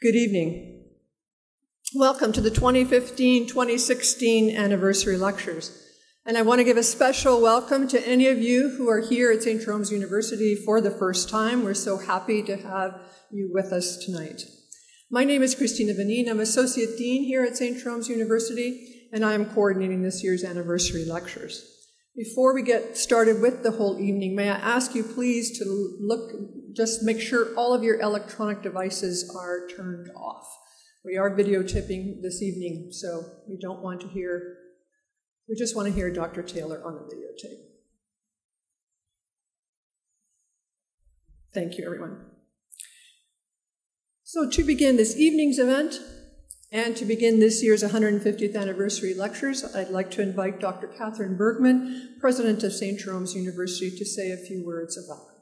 Good evening. Welcome to the 2015-2016 anniversary lectures. And I want to give a special welcome to any of you who are here at St. Jerome's University for the first time. We're so happy to have you with us tonight. My name is Christina Benin. I'm Associate Dean here at St. Jerome's University, and I am coordinating this year's anniversary lectures. Before we get started with the whole evening, may I ask you please to just make sure all of your electronic devices are turned off. We are videotaping this evening, so we just want to hear Dr. Taylor on the videotape. Thank you, everyone. So to begin this evening's event, and to begin this year's 150th anniversary lectures, I'd like to invite Dr. Catherine Bergman, President of St. Jerome's University, to say a few words of welcome.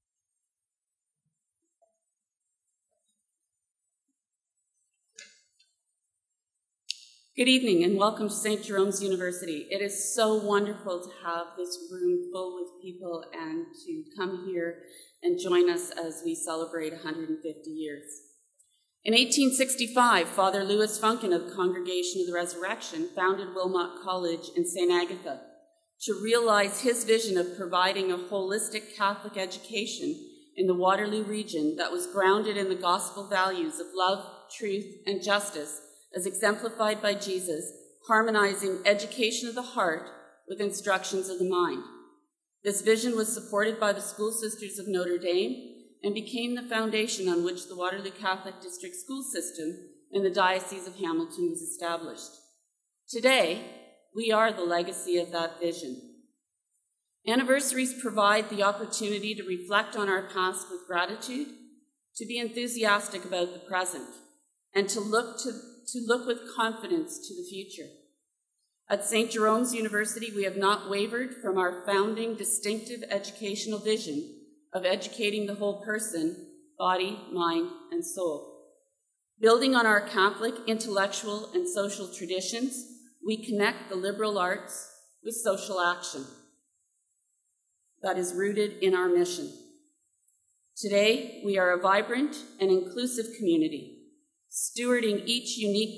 Good evening and welcome to St. Jerome's University. It is so wonderful to have this room full with people and to come here and join us as we celebrate 150 years. In 1865, Father Louis Funkin of the Congregation of the Resurrection founded Wilmot College in St. Agatha to realize his vision of providing a holistic Catholic education in the Waterloo region that was grounded in the gospel values of love, truth, and justice, as exemplified by Jesus, harmonizing education of the heart with instructions of the mind. This vision was supported by the School Sisters of Notre Dame and became the foundation on which the Waterloo Catholic District School System in the Diocese of Hamilton was established. Today, we are the legacy of that vision. Anniversaries provide the opportunity to reflect on our past with gratitude, to be enthusiastic about the present, and to look with confidence to the future. At St. Jerome's University, we have not wavered from our founding distinctive educational vision of educating the whole person, body, mind, and soul. Building on our Catholic intellectual and social traditions, we connect the liberal arts with social action that is rooted in our mission. Today, we are a vibrant and inclusive community, stewarding each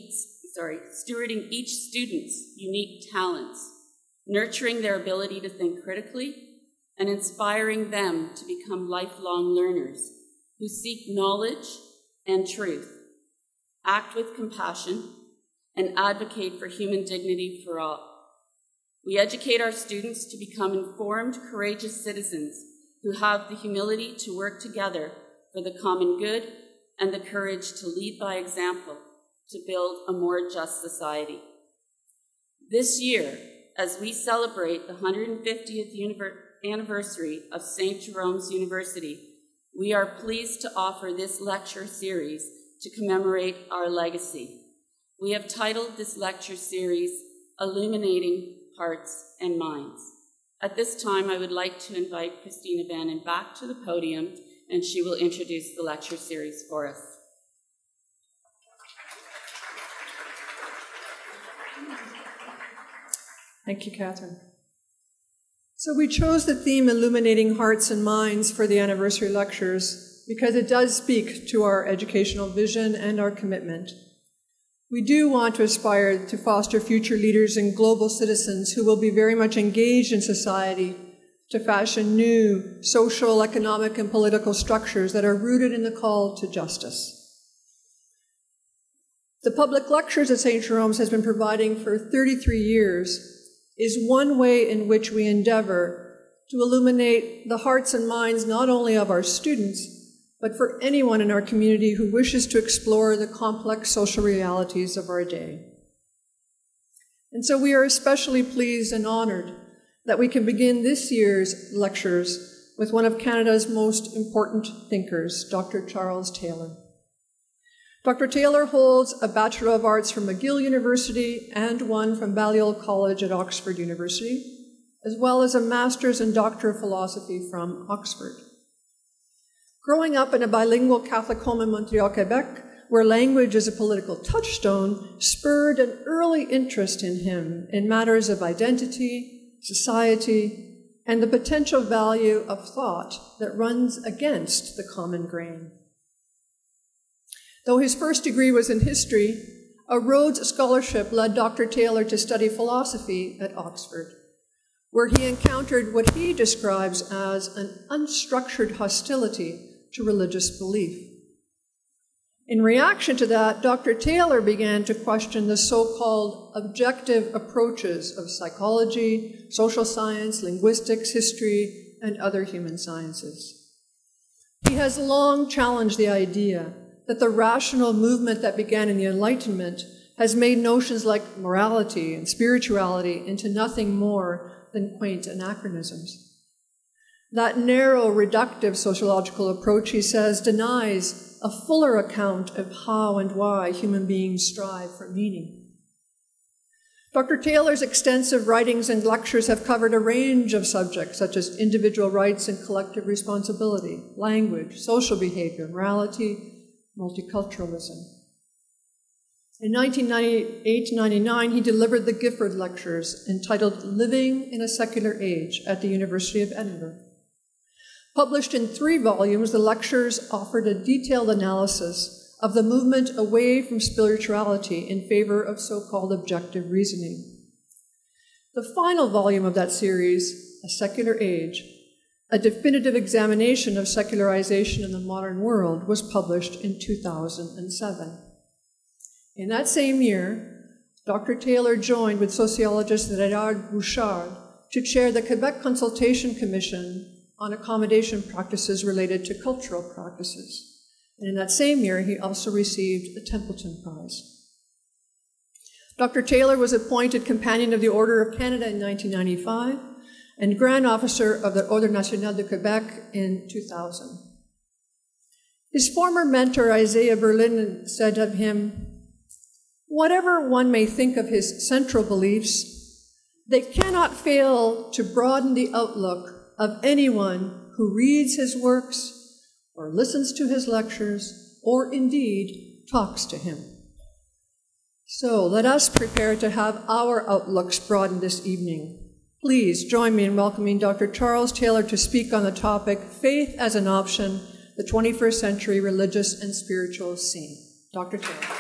student's unique talents, nurturing their ability to think critically, and inspiring them to become lifelong learners who seek knowledge and truth, act with compassion, and advocate for human dignity for all. We educate our students to become informed, courageous citizens who have the humility to work together for the common good and the courage to lead by example to build a more just society. This year, as we celebrate the 150th anniversary of St. Jerome's University, we are pleased to offer this lecture series to commemorate our legacy. We have titled this lecture series, Illuminating Hearts and Minds. At this time, I would like to invite Christina Bannon back to the podium, and she will introduce the lecture series for us. Thank you, Catherine. So we chose the theme Illuminating Hearts and Minds for the anniversary lectures because it does speak to our educational vision and our commitment. We do want to aspire to foster future leaders and global citizens who will be very much engaged in society to fashion new social, economic, and political structures that are rooted in the call to justice. The public lectures that St. Jerome's has been providing for 33 years is one way in which we endeavor to illuminate the hearts and minds not only of our students, but for anyone in our community who wishes to explore the complex social realities of our day. And so we are especially pleased and honored that we can begin this year's lectures with one of Canada's most important thinkers, Dr. Charles Taylor. Dr. Taylor holds a Bachelor of Arts from McGill University and one from Balliol College at Oxford University, as well as a Master's and Doctor of Philosophy from Oxford. Growing up in a bilingual Catholic home in Montreal, Quebec, where language is a political touchstone, spurred an early interest in him in matters of identity, society, and the potential value of thought that runs against the common grain. Though his first degree was in history, a Rhodes Scholarship led Dr. Taylor to study philosophy at Oxford, where he encountered what he describes as an unstructured hostility to religious belief. In reaction to that, Dr. Taylor began to question the so-called objective approaches of psychology, social science, linguistics, history, and other human sciences. He has long challenged the idea that the rational movement that began in the Enlightenment has made notions like morality and spirituality into nothing more than quaint anachronisms. That narrow, reductive sociological approach, he says, denies a fuller account of how and why human beings strive for meaning. Dr. Taylor's extensive writings and lectures have covered a range of subjects such as individual rights and collective responsibility, language, social behavior, morality, multiculturalism. In 1998-99, he delivered the Gifford Lectures entitled Living in a Secular Age at the University of Edinburgh. Published in 3 volumes, the lectures offered a detailed analysis of the movement away from spirituality in favor of so-called objective reasoning. The final volume of that series, A Secular Age, a definitive examination of secularization in the modern world, was published in 2007. In that same year, Dr. Taylor joined with sociologist Gérard Bouchard to chair the Québec Consultation Commission on Accommodation Practices Related to Cultural Practices. And in that same year, he also received the Templeton Prize. Dr. Taylor was appointed Companion of the Order of Canada in 1995 and Grand Officer of the Ordre National de Québec in 2000. His former mentor, Isaiah Berlin, said of him, "Whatever one may think of his central beliefs, they cannot fail to broaden the outlook of anyone who reads his works or listens to his lectures or indeed talks to him." So let us prepare to have our outlooks broadened this evening. Please join me in welcoming Dr. Charles Taylor to speak on the topic, Faith as an Option, the 21st Century Religious and Spiritual Scene. Dr. Taylor.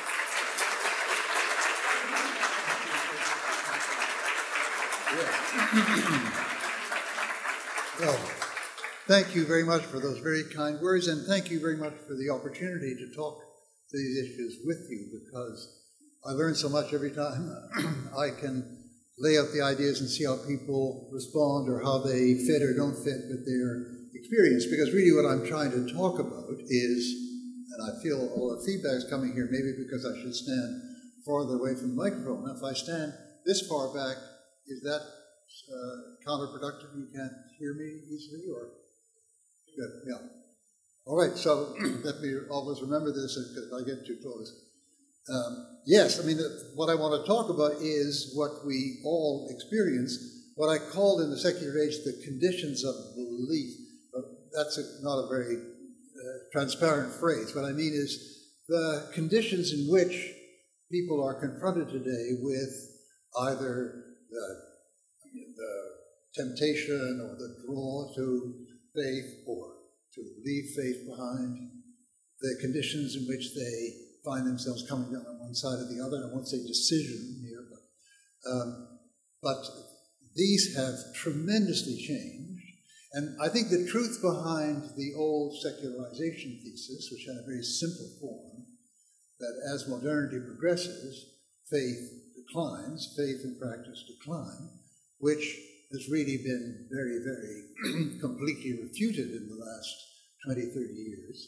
Well, thank you very much for those very kind words, and thank you very much for the opportunity to talk to these issues with you, because I learn so much every time I can lay out the ideas and see how people respond or how they fit or don't fit with their experience. Because really what I'm trying to talk about is, and I feel all the feedback's coming here, maybe because I should stand farther away from the microphone. If I stand this far back, is that counterproductive? You can't hear me easily, or? Good, yeah. All right, so let me always remember this because I get too close. Yes, I mean, what I want to talk about is what we all experience, what I called in the secular age the conditions of belief. But that's not a very transparent phrase. What I mean is the conditions in which people are confronted today with either the temptation or the draw to faith or to leave faith behind, the conditions in which they find themselves coming down on one side or the other. I won't say decision here, but these have tremendously changed. And I think the truth behind the old secularization thesis, which had a very simple form, that as modernity progresses, faith declines, faith and practice decline, which has really been very, very completely refuted in the last 20, 30 years.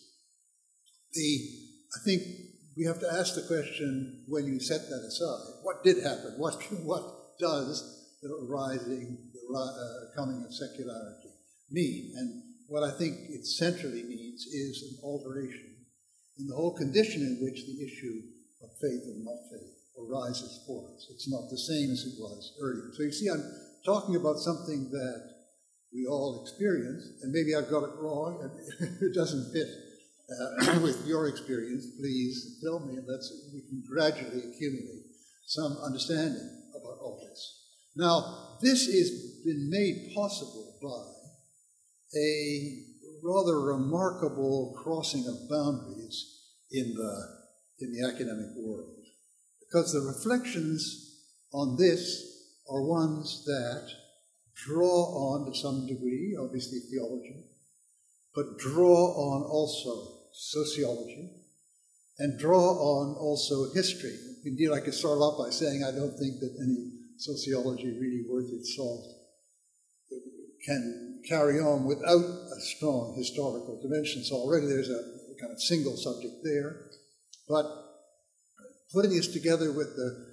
I think we have to ask the question, when you set that aside, what did happen? What does the coming of secularity mean? And what I think it centrally means is an alteration in the whole condition in which the issue of faith and not faith arises for us. It's not the same as it was earlier. So you see, I'm talking about something that we all experience, and maybe I've got it wrong, and if it doesn't fit with your experience, please tell me, and we can gradually accumulate some understanding about all this. Now, this has been made possible by a rather remarkable crossing of boundaries in the in the academic world, because the reflections on this are ones that draw on, to some degree, obviously theology, but draw on also sociology, and draw on also history. Indeed, I could start off by saying I don't think that any sociology really worth its salt can carry on without a strong historical dimension. So already there's a kind of single subject there. But putting this together with the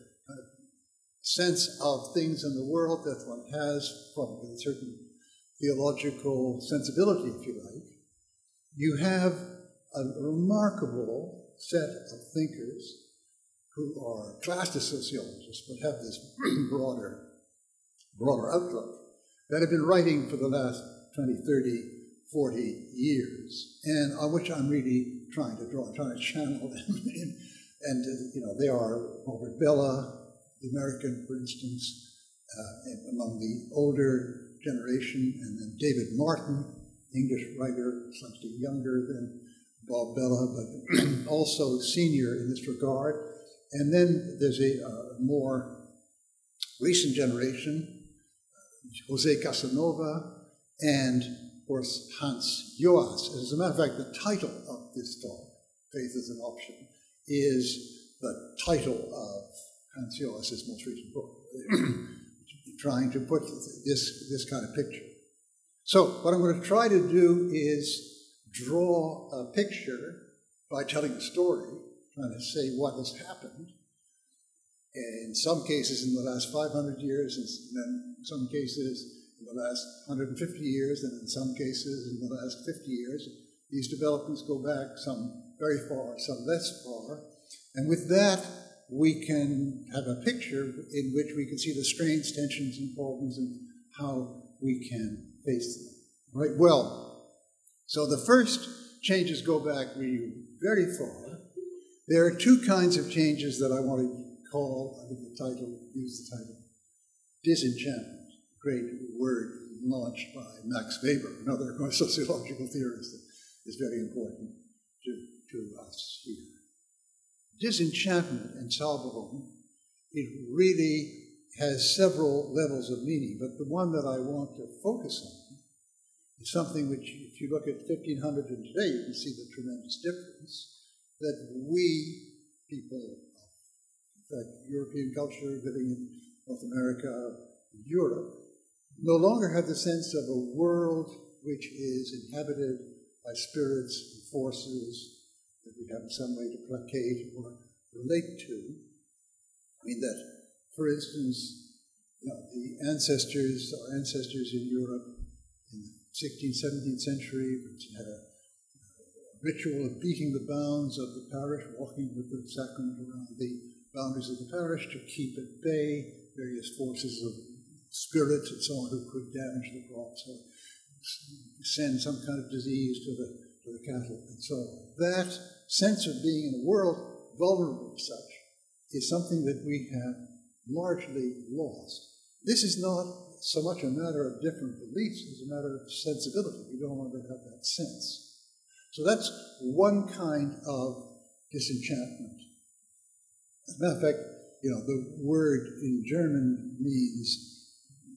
sense of things in the world that one has from a certain theological sensibility, if you like, you have a remarkable set of thinkers who are classed as sociologists but have this broader outlook that have been writing for the last 20, 30, 40 years, and on which I'm really trying to channel them in. And, they are Robert Bellah, the American, for instance, among the older generation, and then David Martin, English writer, slightly younger than Bob Bellah, but also senior in this regard. And then there's a more recent generation, Jose Casanova, and, of course, Hans Joas. As a matter of fact, the title of this talk, Faith as an Option, is the title of Hans Joas' most recent book, trying to put this kind of picture. So what I'm going to try to do is draw a picture by telling a story, trying to say what has happened, in some cases in the last 500 years, and then in some cases in the last 150 years, and in some cases in the last 50 years. These developments go back, some very far, some less far. And with that, we can have a picture in which we can see the strains, tensions, and problems, and how we can face them. All right, well, so the first changes go back really very far. There are two kinds of changes that I want to call, I think use the title, disenchantment, a great word launched by Max Weber, another sociological theorist that is very important to us here. Disenchantment in Salvador, it really has several levels of meaning, but the one that I want to focus on is something which, if you look at 1500 and today, you can see the tremendous difference that we, people of European culture living in North America, Europe, no longer have the sense of a world which is inhabited by spirits and forces that we have in some way to placate or relate to. I mean that, for instance, the ancestors, our ancestors in Europe in the 16th, 17th century, which had a ritual of beating the bounds of the parish, walking with the sacrament around the boundaries of the parish to keep at bay various forces of spirits and so on who could damage the crops or send some kind of disease to the cattle and so on. That sense of being in a world vulnerable as such is something that we have largely lost. This is not so much a matter of different beliefs as a matter of sensibility. We don't want to have that sense. So that's one kind of disenchantment. As a matter of fact, the word in German means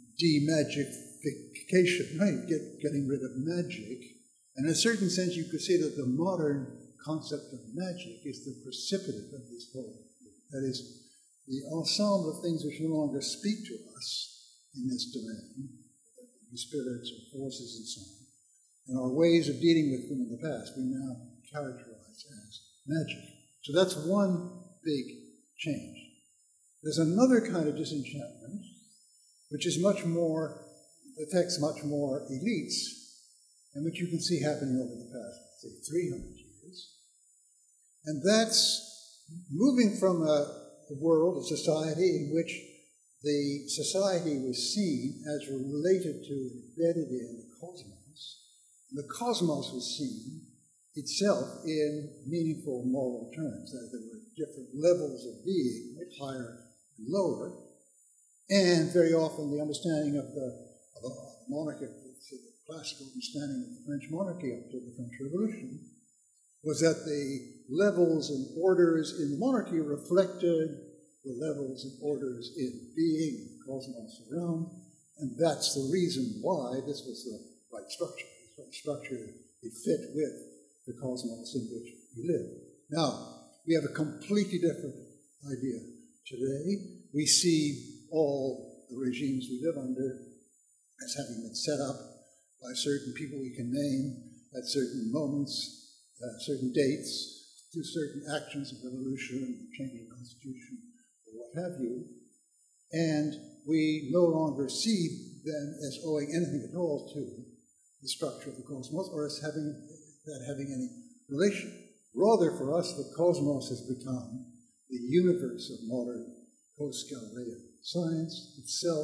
demagification, right? Getting rid of magic. And in a certain sense, you could say that the modern concept of magic is the precipitate of this whole. That is, the ensemble of things which no longer speak to us in this domain, the spirits or forces and so on, and our ways of dealing with them in the past, we now characterize as magic. So that's one big change. There's another kind of disenchantment, which is affects much more elites, and which you can see happening over the past, say, 300 years. And that's moving from a world, a society in which the society was seen as related to, embedded in the cosmos. And the cosmos was seen itself in meaningful moral terms, that there were different levels of being, higher and lower, and very often the understanding of the monarchy, the classical understanding of the French monarchy up to the French Revolution, was that the levels and orders in the monarchy reflected the levels and orders in being, the cosmos around, and that's the reason why this was the right structure. The right structure, it fit with the cosmos in which we live. Now, we have a completely different idea today. We see all the regimes we live under as having been set up by certain people we can name at certain moments, certain dates, through certain actions of revolution, changing the constitution, or what have you. And we no longer see them as owing anything at all to the structure of the cosmos or as having any relation. Rather, for us, the cosmos has become the universe of modern post-Galilean science itself,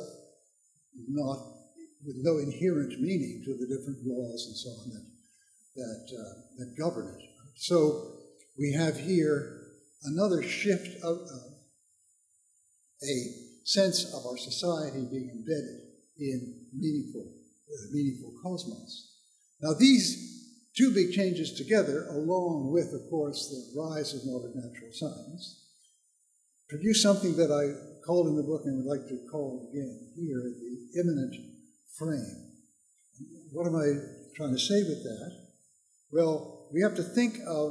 with no inherent meaning to the different laws and so on that govern it. So we have here another shift of a sense of our society being embedded in meaningful cosmos. Now these two big changes together, along with, of course, the rise of modern natural science, produce something that I called in the book and would like to call again here the immanent frame. What am I trying to say with that? Well, we have to think of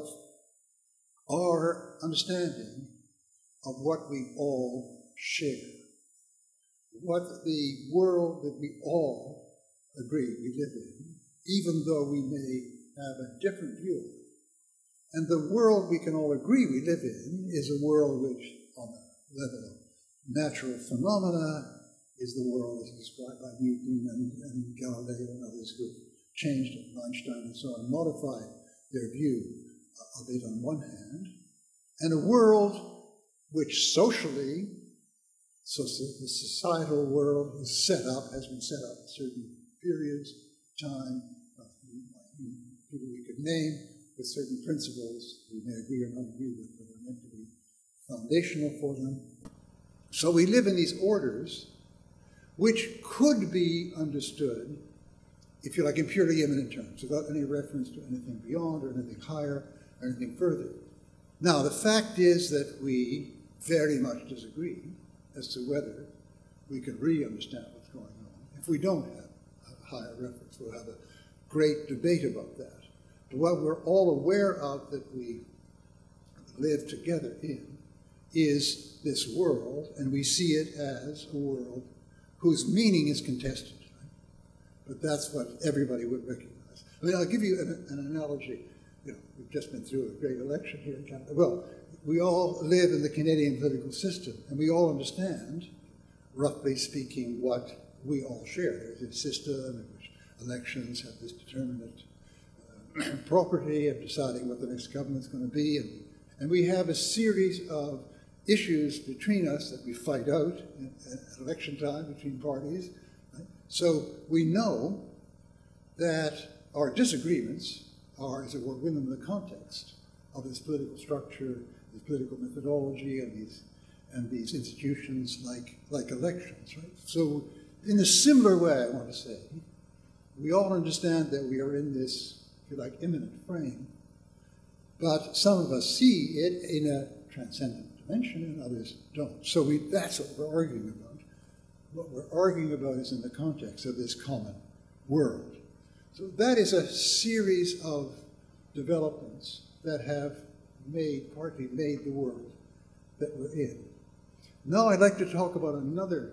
our understanding of what we all share, what the world that we all agree we live in, even though we may have a different view. And the world we can all agree we live in is a world which, on the level of natural phenomena, is the world as described by Newton and Galileo and others who changed it, Einstein and so on, modified their view of it on one hand, and a world which socially, so the societal world is set up, has been set up at certain periods of time, people we could name, with certain principles we may agree or not agree with, but are meant to be foundational for them. So we live in these orders which could be understood, if you like, in purely immanent terms, without any reference to anything beyond or anything higher or anything further. Now, the fact is that we very much disagree as to whether we can really understand what's going on. If we don't have a higher reference, we'll have a great debate about that. But what we're all aware of that we live together in is this world, and we see it as a world whose meaning is contested. Right? But that's what everybody would recognize. I mean, I'll give you an analogy. You know, we've just been through a great election here in Canada. Well, we all live in the Canadian political system, and we all understand, roughly speaking, what we all share. There's a system in which elections have this determinate property of deciding what the next government's going to be, and we have a series of issues between us that we fight out at election time between parties. Right? So we know that our disagreements are, as it were, within the context of this political structure, this political methodology, and these institutions like elections. Right? So in a similar way, I want to say, we all understand that we are in this, if you like, immanent frame, but some of us see it in a transcendent dimension and others don't. So that's what we're arguing about. What we're arguing about is in the context of this common world. So that is a series of developments that have partly made the world that we're in. Now I'd like to talk about another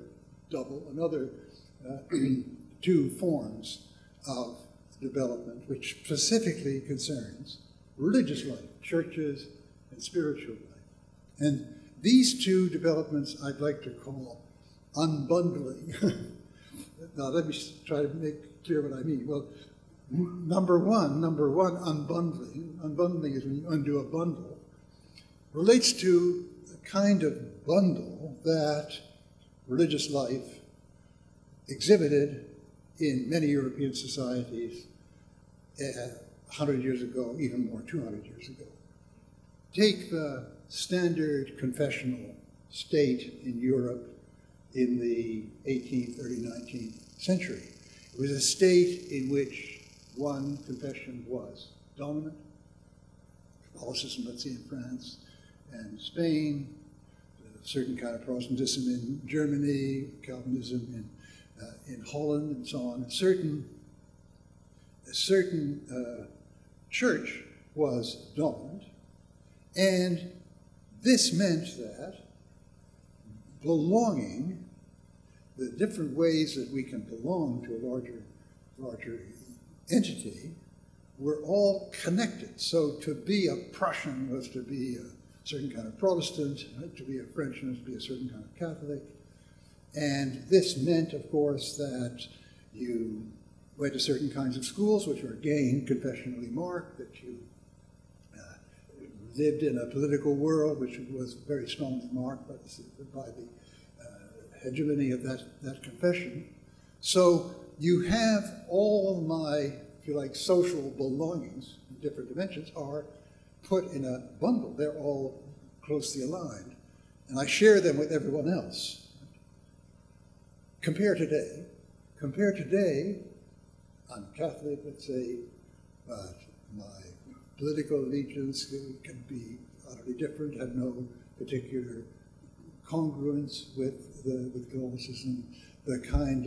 two forms of development which specifically concerns religious life, churches, and spiritual life. And these two developments I'd like to call unbundling. Now let me try to make clear what I mean. Well, number one, unbundling. Unbundling is when you undo a bundle, relates to a kind of bundle that religious life exhibited in many European societies 100 years ago, even more, 200 years ago. Take the standard confessional state in Europe in the 18th, early 19th century. It was a state in which one confession was dominant Catholicism, let's say, in France and Spain, a certain kind of Protestantism in Germany, Calvinism in Holland, and so on. A certain church was dominant, and this meant that belonging, the different ways that we can belong to a larger entity, were all connected. So to be a Prussian was to be a certain kind of Protestant, to be a Frenchman was to be a certain kind of Catholic. And this meant, of course, that you went to certain kinds of schools, which were again confessionally marked, that you lived in a political world which was very strongly marked by the hegemony of that confession. So you have all my, if you like, social belongings in different dimensions are put in a bundle. They're all closely aligned, and I share them with everyone else. Compare today, I'm Catholic, let's say, but my political allegiance can be utterly different, have no particular congruence with Catholicism. The kind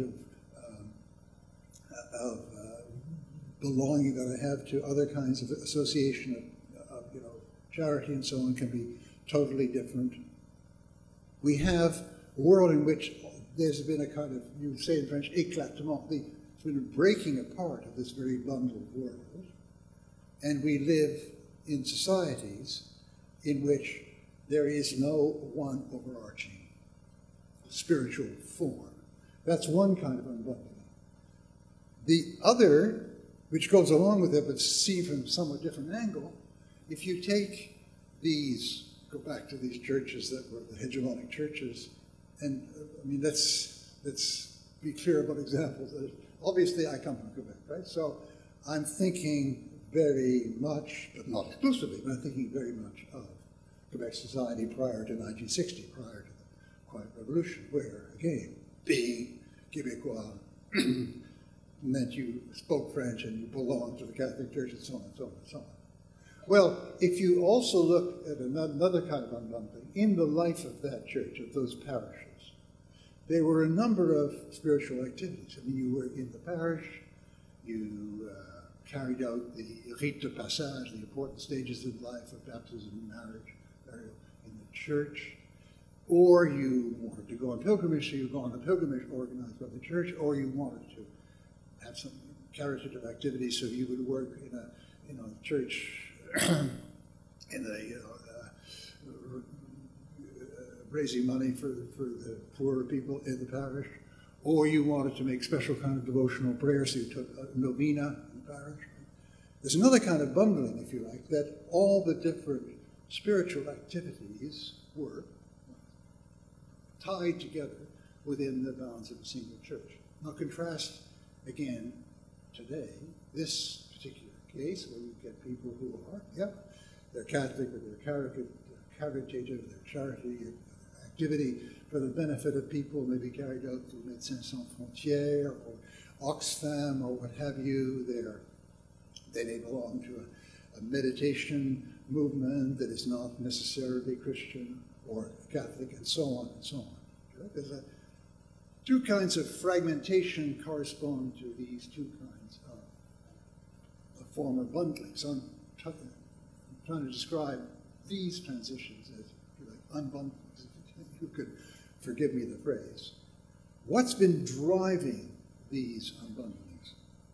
of belonging that I have to other kinds of association of charity and so on can be totally different. We have a world in which there's been a kind of, you would say in French, éclatement. There's been a breaking apart of this very bundled world. And we live in societies in which there is no one overarching spiritual form. That's one kind of unbundling. The other, which goes along with it but seen from a somewhat different angle, if you take these, go back to these churches that were the hegemonic churches, and I mean, let's be clear about examples. Obviously, I come from Quebec, right? So I'm thinking very much, but not exclusively, but I'm thinking very much of Quebec society prior to 1960, prior to the Quiet Revolution, where, again, being Québécois meant you spoke French and you belonged to the Catholic Church and so on and so on and so on. Well, if you also look at another kind of unbundling, in the life of that church, of those parishes, there were a number of spiritual activities. I mean, you were in the parish, you carried out the rite de passage, the important stages of life of baptism, marriage, burial in the church, or you wanted to go on pilgrimage, so you go on a pilgrimage organized by the church, or you wanted to have some caritative activity, so you would work in a church in the raising money for the poorer people in the parish, or you wanted to make special kind of devotional prayers, so you took a novena in the parish. There's another kind of bundling, if you like, that all the different spiritual activities were tied together within the bounds of a single church. Now contrast, again, today, this particular case where you get people who are, they're Catholic, or they're caritative, they're charity activity for the benefit of people, maybe carried out through Médecins Sans Frontières or Oxfam or what have you. They may belong to a meditation movement that is not necessarily Christian or Catholic, and so on and so on. There's two kinds of fragmentation correspond to these two kinds of former bundling. So I'm trying to describe these transitions as, if you like, unbundling. You could forgive me the phrase. What's been driving these unbundlings?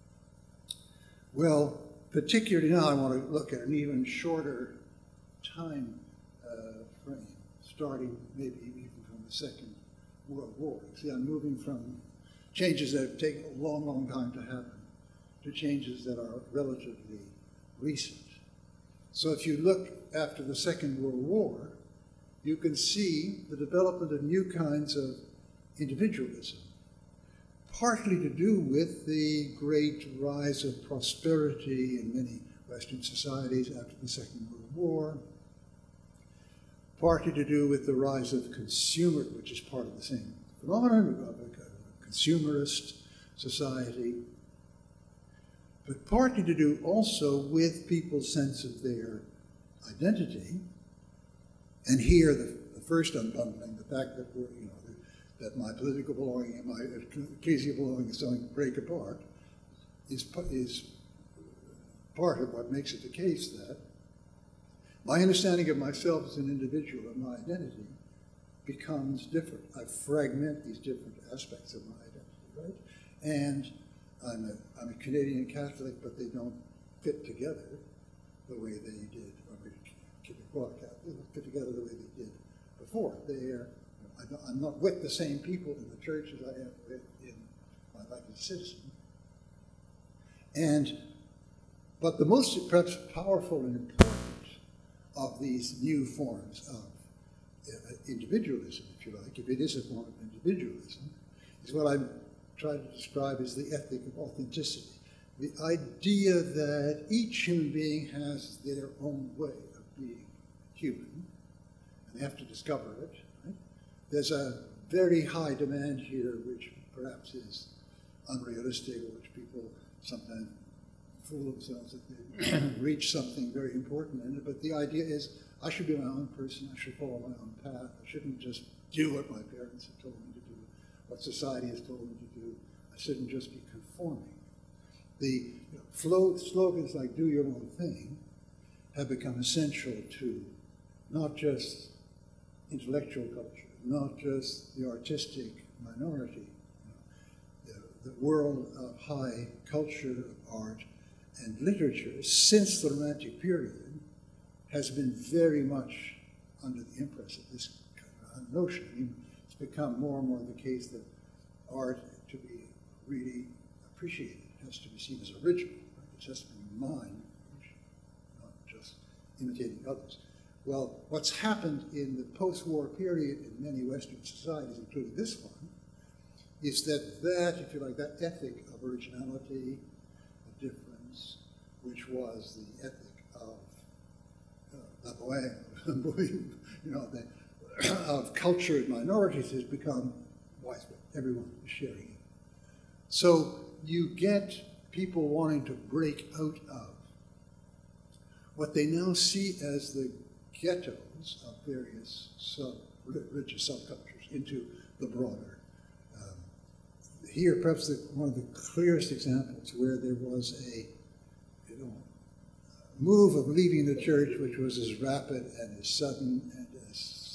Well, particularly now I want to look at an even shorter time frame, starting maybe even from the Second World War. See, I'm moving from changes that have taken a long, long time to happen to changes that are relatively recent. So if you look after the Second World War, you can see the development of new kinds of individualism, partly to do with the great rise of prosperity in many Western societies after the Second World War, partly to do with the rise of consumer, which is part of the same phenomenon of a consumerist society, but partly to do also with people's sense of their identity. And here, the first unbundling, the fact that we're, that my political belonging and my ecclesial belonging is going to break apart, is part of what makes it the case that my understanding of myself as an individual and my identity becomes different. I fragment these different aspects of my identity, right? And I'm a Canadian Catholic, but they don't fit together the way they did, or Quebecois Catholic, they don't fit together the way they did before. I'm not with the same people in the church as I am with in my life as a citizen. But the most perhaps powerful and important of these new forms of individualism, if you like, if it is a form of individualism, is what I'm trying to describe as the ethic of authenticity. The idea that each human being has their own way of being human, and they have to discover it. Right? There's a very high demand here, which perhaps is unrealistic, or which people sometimes fool themselves that they reach something very important in it. But the idea is, I should be my own person, I should follow my own path, I shouldn't just do what my parents have told me to do, what society has told me to do, I shouldn't just be conforming. The slogans like "do your own thing" have become essential to not just intellectual culture, not just the artistic minority, the world of high culture, of art and literature, since the Romantic period, has been very much under the impress of this kind of notion. I mean, it's become more and more the case that art, to be really appreciated, has to be seen as original. Right? It has to be mine, not just imitating others. Well, what's happened in the post-war period in many Western societies, including this one, is that, if you like, that ethic of originality, of difference, which was the ethic of la bohème, of cultured minorities, has become widespread. Everyone is sharing it. So you get people wanting to break out of what they now see as the ghettos of various religious subcultures into the broader. Here, perhaps one of the clearest examples where there was a move of leaving the church which was as rapid and as sudden and as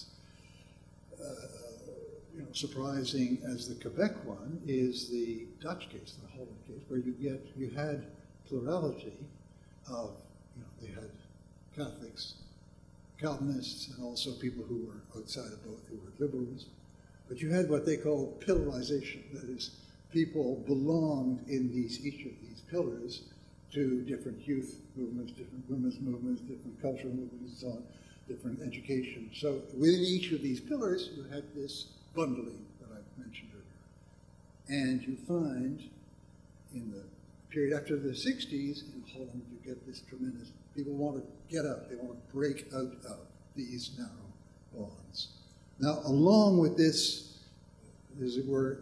surprising as the Quebec one is the Dutch case, the Holland case, where you had plurality of, they had Catholics, Calvinists, and also people who were outside of both, who were liberals. But you had what they call pillarization, that is, people belonged in each of these pillars to different youth movements, different women's movements, different cultural movements, and so on, different education. So within each of these pillars, you had this bundling that I mentioned earlier. And you find in the period after the 60s in Holland, you get this tremendous, people want to get out, they want to break out of these narrow bonds. Now, along with this, as it were,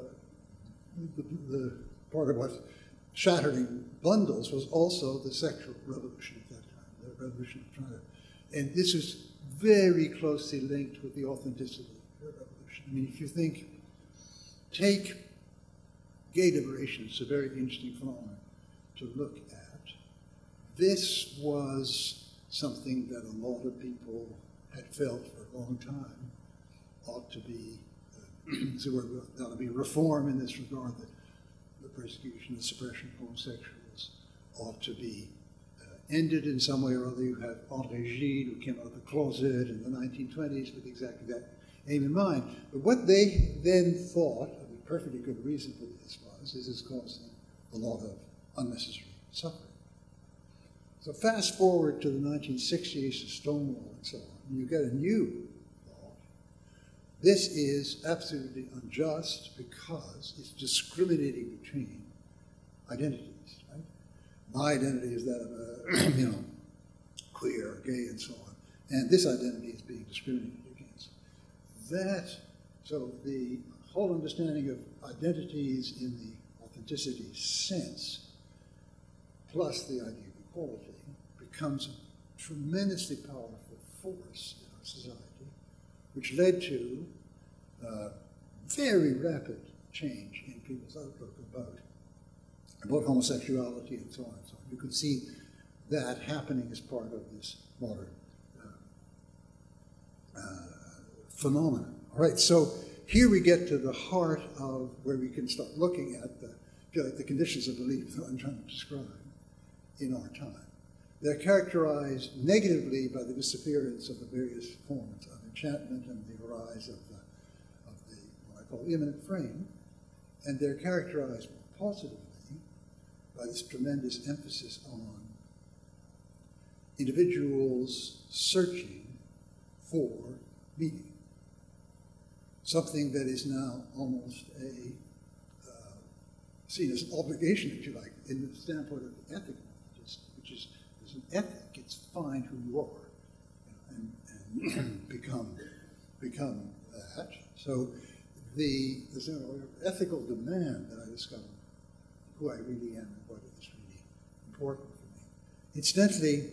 the part of what shattering bundles was also the sexual revolution at that time, the revolution of trying to, and this is very closely linked with the authenticity of the revolution. I mean, if you take gay liberation, it's a very interesting phenomenon to look at. This was something that a lot of people had felt for a long time ought to be, ought to be reform in this regard, that the persecution, the suppression of homosexuals ought to be ended in some way or other. You have Ordre, who came out of the closet in the 1920s with exactly that aim in mind. But what they then thought, and a perfectly good reason for this was, is it's causing a lot of unnecessary suffering. So fast forward to the 1960s, to Stonewall and so on, and you get a new law. This is absolutely unjust because it's discriminating between identities, right? My identity is that of a, queer or gay and so on, and this identity is being discriminated against. So the whole understanding of identities in the authenticity sense, plus the idea of equality, becomes tremendously powerful force in our society, which led to very rapid change in people's outlook about homosexuality and so on and so on. You can see that happening as part of this modern phenomenon. All right, so here we get to the heart of where we can start looking at the conditions of belief that I'm trying to describe in our time. They're characterized negatively by the disappearance of the various forms of enchantment and the rise of the what I call immanent frame, and they're characterized positively by this tremendous emphasis on individuals searching for meaning, something that is now almost seen as an obligation, if you like, in the standpoint of the ethical, which is an ethic. It's find who you are, and become that. So there's an ethical demand that I discover who I really am and what is really important for me. Incidentally,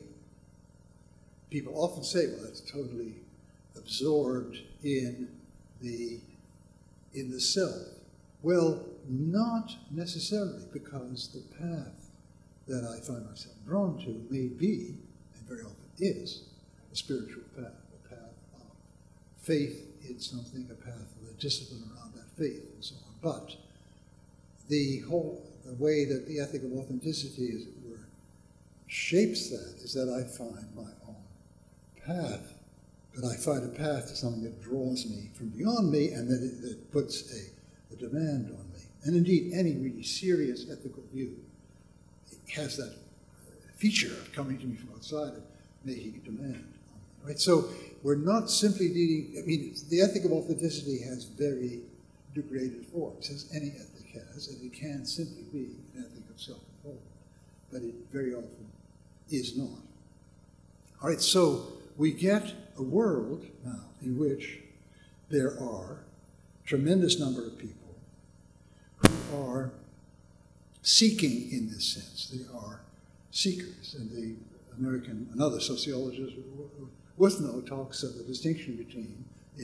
people often say, well, that's totally absorbed in the self. Well, not necessarily, because the path that I find myself drawn to may be, and very often is, a spiritual path, a path of faith in something, a path of a discipline around that faith, and so on. But the way that the ethic of authenticity, as it were, shapes that is that I find my own path, but I find a path to something that draws me from beyond me and that puts a demand on me. And indeed, any really serious ethical view has that feature of coming to me from outside and making a demand on me. Right? So we're not simply dealing, the ethic of authenticity has very degraded forms, as any ethic has, and it can simply be an ethic of self-control, but it very often is not. All right, so we get a world now in which there are a tremendous number of people who are seeking in this sense. They are seekers. And another sociologist, Worthno, talks of the distinction between,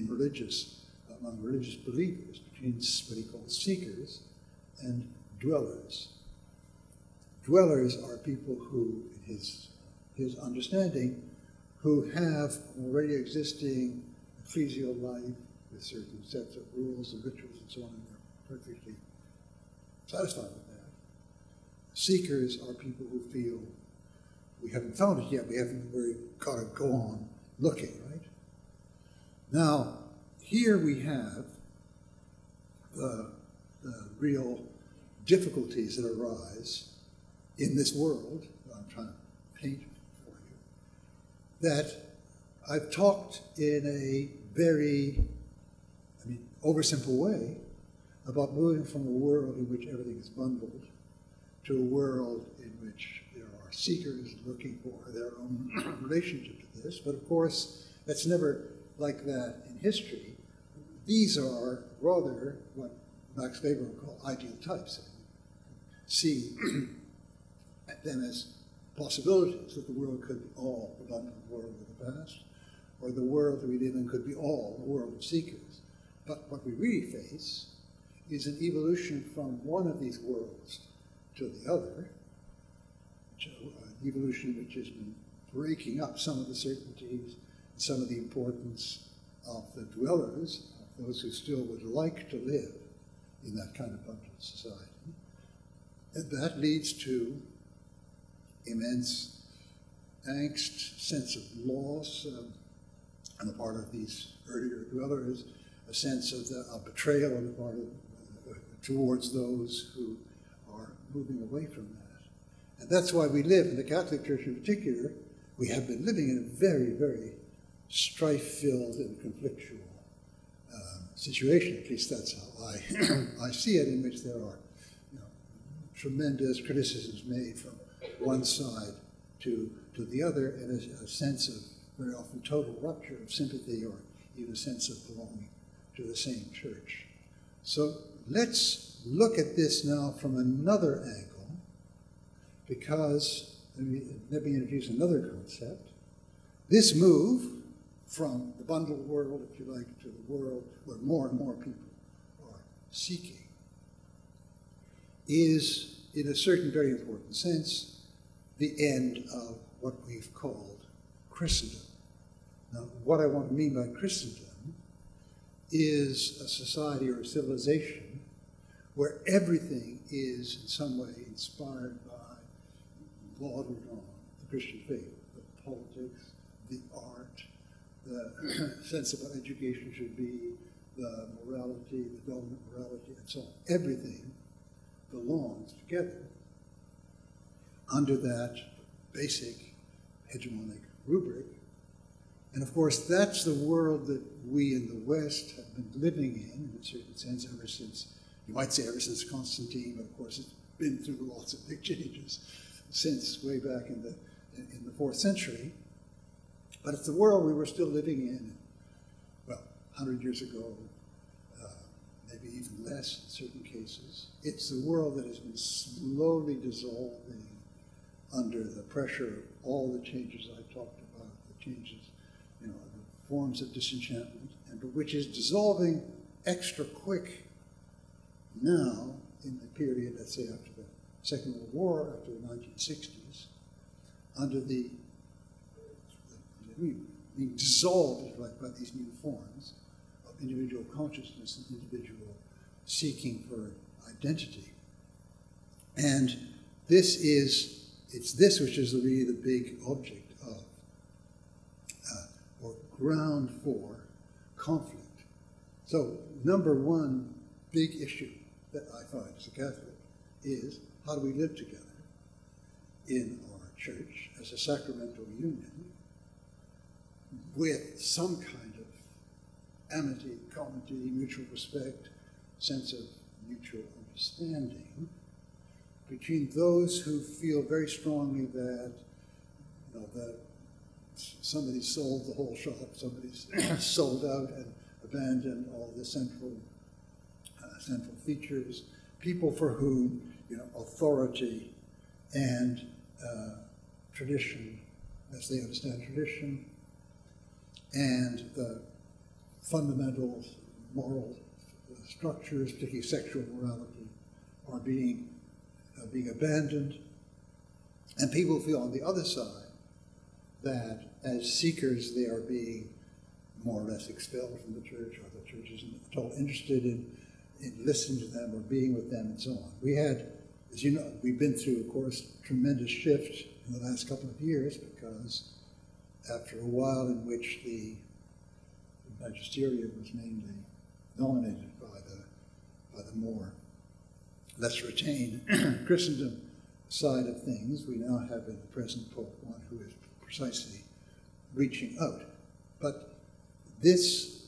among religious believers, between what he calls seekers and dwellers. Dwellers are people who, in his understanding, who have already existing ecclesial life with certain sets of rules and rituals and so on, and they're perfectly satisfied with that. Seekers are people who feel we haven't found it yet, we've got to go on looking, right? Now, here we have the real difficulties that arise in this world that I'm trying to paint for you, that I've talked in a very, oversimples way about moving from a world in which everything is bundled to a world in which there are seekers looking for their own relationship to this. But of course, that's never like that in history. These are rather what Max Weber would call ideal types. See them as possibilities that the world could be all the bundled world of the past, or the world that we live in could be all a world of seekers. But what we really face is an evolution from one of these worlds to the other, an evolution which has been breaking up some of the certainties, some of the importance of the dwellers, of those who still would like to live in that kind of bundled society. And that leads to immense angst, sense of loss on the part of these earlier dwellers, a sense of betrayal on the part of towards those who are moving away from that. And that's why we live, in the Catholic Church in particular, we have been living in a very, very strife-filled and conflictual situation. At least that's how I see it, in which there are tremendous criticisms made from one side to the other, and a sense of very often total rupture of sympathy, or even a sense of belonging to the same church. So let's look at this now from another angle, because let me introduce another concept, This move from the bundled world, if you like, to the world where more and more people are seeking is, in a certain very important sense, the end of what we've called Christendom. Now, what I want to mean by Christendom is a society or a civilization where everything is in some way inspired by, modeled on the Christian faith, the politics, the art, the sense of what education should be, the morality, the dominant morality, and so on. Everything belongs together under that basic hegemonic rubric. And of course, that's the world that we in the West have been living in a certain sense, ever since, you might say ever since Constantine, but of course it's been through lots of big changes since way back in the 4th century. But it's the world we were still living in, well, 100 years ago, maybe even less in certain cases. It's the world that has been slowly dissolving under the pressure of all the changes I talked about, the changes, the forms of disenchantment, and which is dissolving extra quick now in the period, let's say, after the Second World War, after the 1960s, under being dissolved, if you like, by these new forms of individual consciousness and individual seeking for identity. And it's this which is really the big object of, or ground for conflict. So, number one big issue that I find as a Catholic is, how do we live together in our church as a sacramental union with some kind of amity, comity, mutual respect, sense of mutual understanding between those who feel very strongly that, that somebody sold the whole shop, somebody's sold out and abandoned all the central features, people for whom authority and tradition, as they understand tradition, and the fundamental moral structures, particularly sexual morality, are being abandoned. And people feel on the other side that as seekers they are being more or less expelled from the church, or the church isn't at all interested in listening to them or being with them and so on. We had, as you know, we've been through, of course, a tremendous shift in the last couple of years, because after a while in which the magisterium was mainly dominated by the more less retained Christendom side of things, we now have in the present Pope one who is precisely reaching out. But this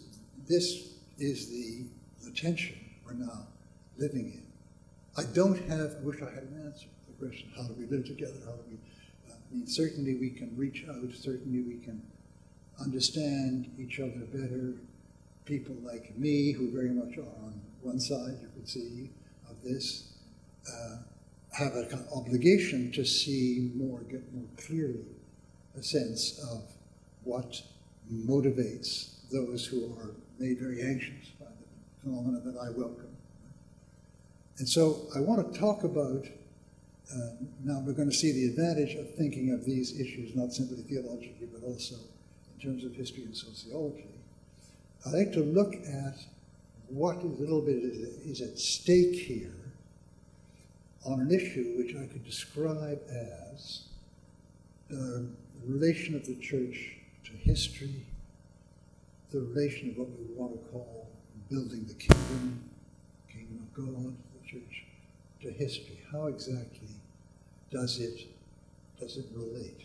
is the tension we're now living in. I wish I had an answer to the question, how do we live together? How do we, certainly we can reach out, certainly we can understand each other better. People like me, who very much are on one side, you could see, of this, have a kind of obligation to see get more clearly a sense of what motivates those who are made very anxious by the phenomena that I welcome. And so I want to talk about, now we're going to see the advantage of thinking of these issues not simply theologically, but also in terms of history and sociology. I'd like to look at what a little bit is at stake here on an issue which I could describe as the relation of the church to history, the relation of what we want to call building the kingdom of God, the church, to history. How exactly does it relate?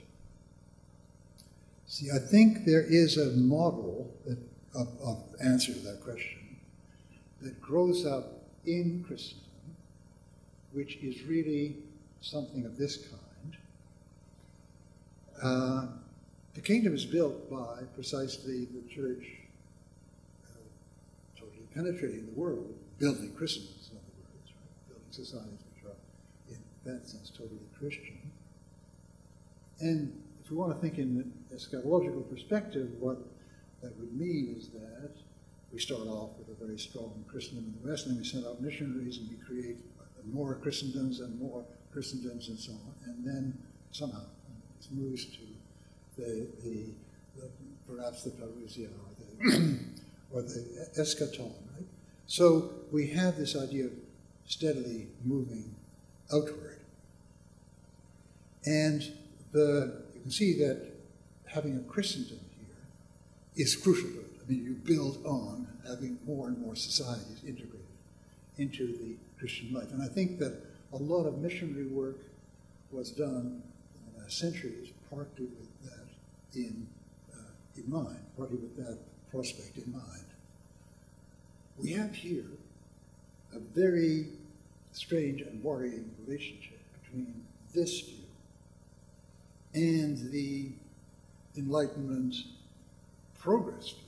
See, I think there is a model of answer to that question that grows up in Christendom, which is really something of this kind. The kingdom is built by precisely the church totally penetrating the world, building Christendom, in other words, right? Building societies which are, in that sense, totally Christian. And if we want to think in an eschatological perspective, what that would mean is that we start off with a very strong Christendom in the West, and then we send out missionaries and we create more Christendoms and more Christendoms and so on, and then somehow it moves to the perhaps the parousia or the eschaton, right? So we have this idea of steadily moving outward, and you can see that having a Christendom here is crucial to it. I mean, you build on having more and more societies integrated into the Christian life. And I think that a lot of missionary work was done in the last centuries, partly with that in mind, partly with that prospect in mind. We have here a very strange and worrying relationship between this view and the Enlightenment progress view,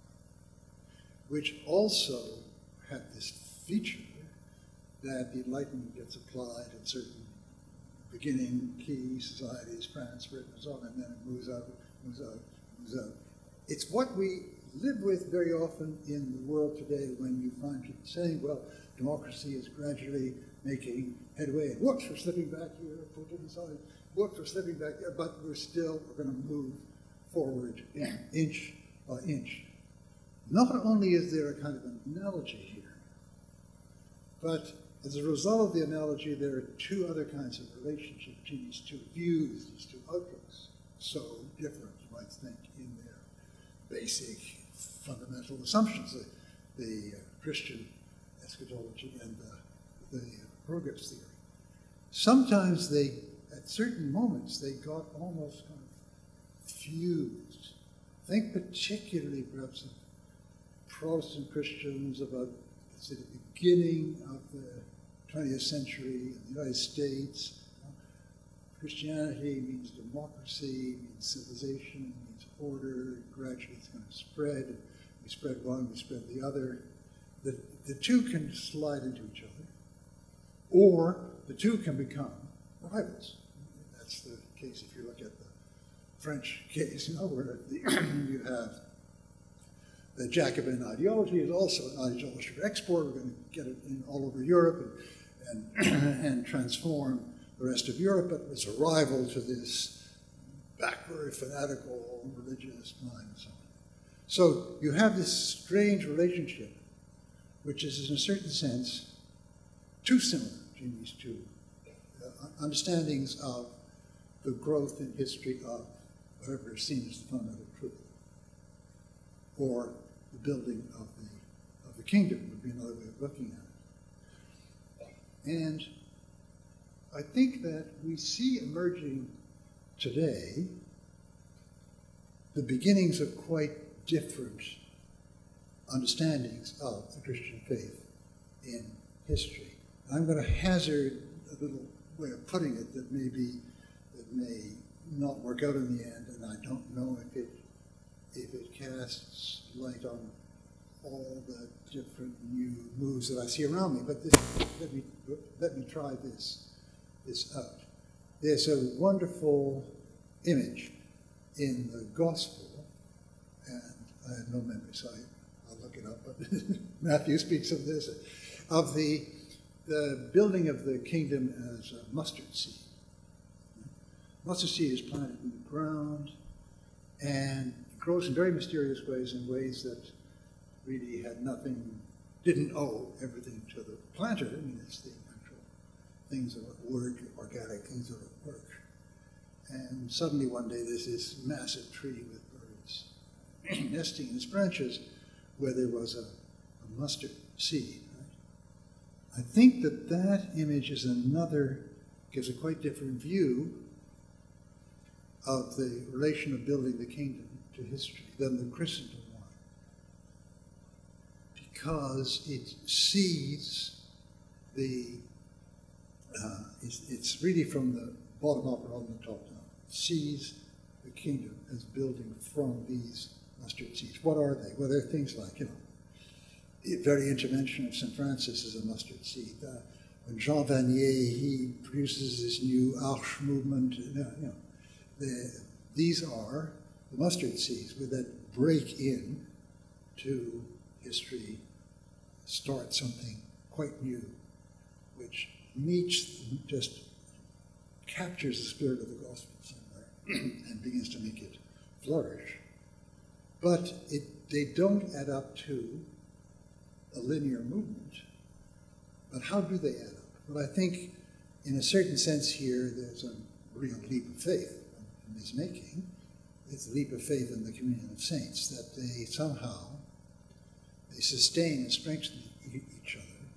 which also had this feature that the Enlightenment gets applied in certain beginning key societies, France, Britain, and so on, and then it moves out, moves out, moves out. It's what we live with very often in the world today when you find people saying, well, democracy is gradually making headway, and whoops, we're slipping back here, put it aside, whoops, we're slipping back there, but we're going to move forward inch by inch. Not only is there a kind of an analogy here, but as a result of the analogy, there are two other kinds of relationships between these two views, these two outlooks, so different, you might think, in their basic fundamental assumptions, the Christian eschatology and the progress theory. Sometimes they, at certain moments, they got almost kind of fused. Think particularly, perhaps, of Protestant Christians about, say, the beginning of the 20th century in the United States. Christianity means democracy, means civilization, means order, and gradually it's going to spread. We spread one, we spread the other. The two can slide into each other, or the two can become rivals. That's the case if you look at the French case, where you have the Jacobin ideology is also an ideology for export. We're going to get it in all over Europe and transform the rest of Europe, but it's a rival to this backward, fanatical, religious mind and so on. So you have this strange relationship, which is in a certain sense too similar between these two understandings of the growth in history of whatever is seen as the fundamental truth, or the building of the kingdom would be another way of looking at it. And I think that we see emerging today the beginnings of quite different understandings of the Christian faith in history. I'm going to hazard a little way of putting it that may not work out in the end, and I don't know if it casts light on all the different new moves that I see around me. But let me try this out. There's a wonderful image in the Gospel, and I have no memory, so I'll look it up, but Matthew speaks of this, of the building of the kingdom as a mustard seed. Mustard seed is planted in the ground, and it grows in very mysterious ways, in ways that really had nothing, didn't owe everything to the planter. I mean, it's the actual things that work, organic things that work. And suddenly one day there's this massive tree with birds nesting in its branches where there was a mustard seed. Right? I think that image is gives a quite different view of the relation of building the kingdom to history than the Christendom one, because it sees it's really from the bottom up rather than the top down. It sees the kingdom as building from these mustard seeds. What are they? Well, they're things like, the very intervention of St. Francis is a mustard seed. When Jean Vanier, he produces this new Arche movement, these are the mustard seeds that break in to history, start something quite new, which meets, just captures the spirit of the gospel somewhere and begins to make it flourish. But they don't add up to a linear movement. But how do they add up? Well, I think in a certain sense here, there's a real leap of faith in this making. It's a leap of faith in the communion of saints, that they somehow, they sustain and strengthen each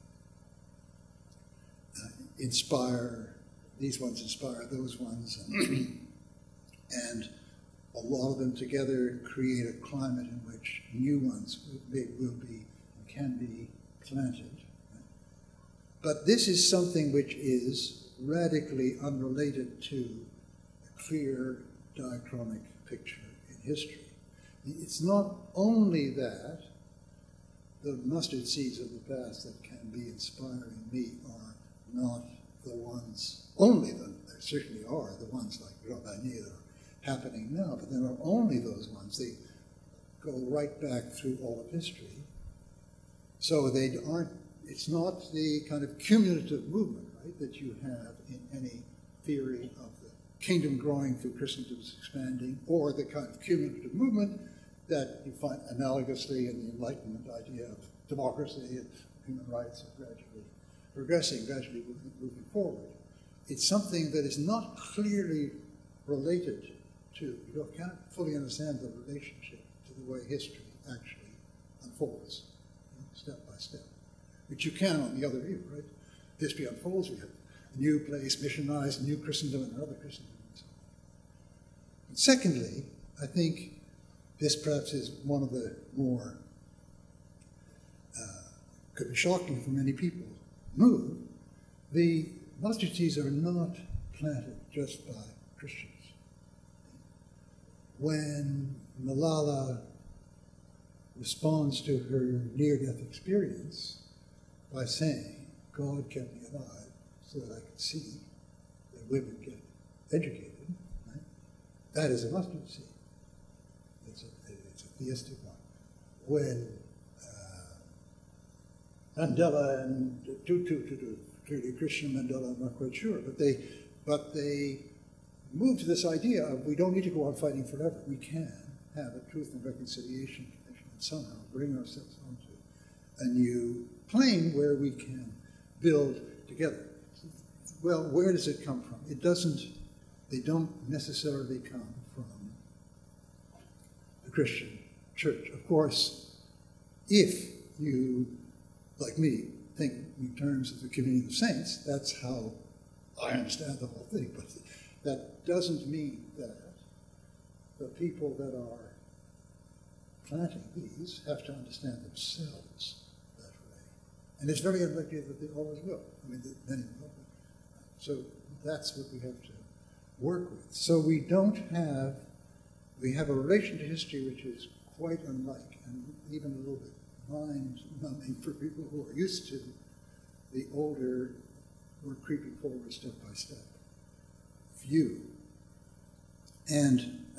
other, inspire, these ones inspire those ones, and a lot of them together create a climate in which new ones will be and can be planted. But this is something which is radically unrelated to a clear diachronic picture in history. It's not only that the mustard seeds of the past that can be inspiring me are not the ones, only there certainly are the ones like Robert that are happening now, but there are only those ones. They go right back through all of history. So they aren't, it's not the kind of cumulative movement, right, that you have in any theory of the kingdom growing through Christendom's expanding, or the kind of cumulative movement that you find analogously in the Enlightenment idea of democracy and human rights are gradually progressing, gradually moving forward. It's something that is not clearly related to, you can't fully understand the relationship to the way history actually unfolds, step by step. Which you can on the other view, right? History unfolds, we have a new place, missionized, new Christendom, and another Christendom, and so on. But secondly, I think this perhaps is one of the more, could be shocking for many people, move. The mustard seeds are not planted just by Christians. When Malala responds to her near-death experience by saying, God kept me alive so that I could see that women get educated, right? That is a mustard seed. It's a theistic one. When Mandela and clearly Christian Mandela, I'm not quite sure, but they moved to this idea of we don't need to go on fighting forever. We can have a Truth and Reconciliation Commission and somehow bring ourselves onto a new plane where we can build together. Well, where does it come from? They don't necessarily come from the Christian church. Of course, if you, like me, think in terms of the communion of saints, that's how I understand the whole thing. But that doesn't mean that the people that are planting these have to understand themselves that way. And it's very unlikely that they always will. I mean, many will. So that's what we have to work with. So we have a relation to history which is quite unlike, and even a little bit mind-numbing for people who are used to the older, we're creeping forward step by step view. And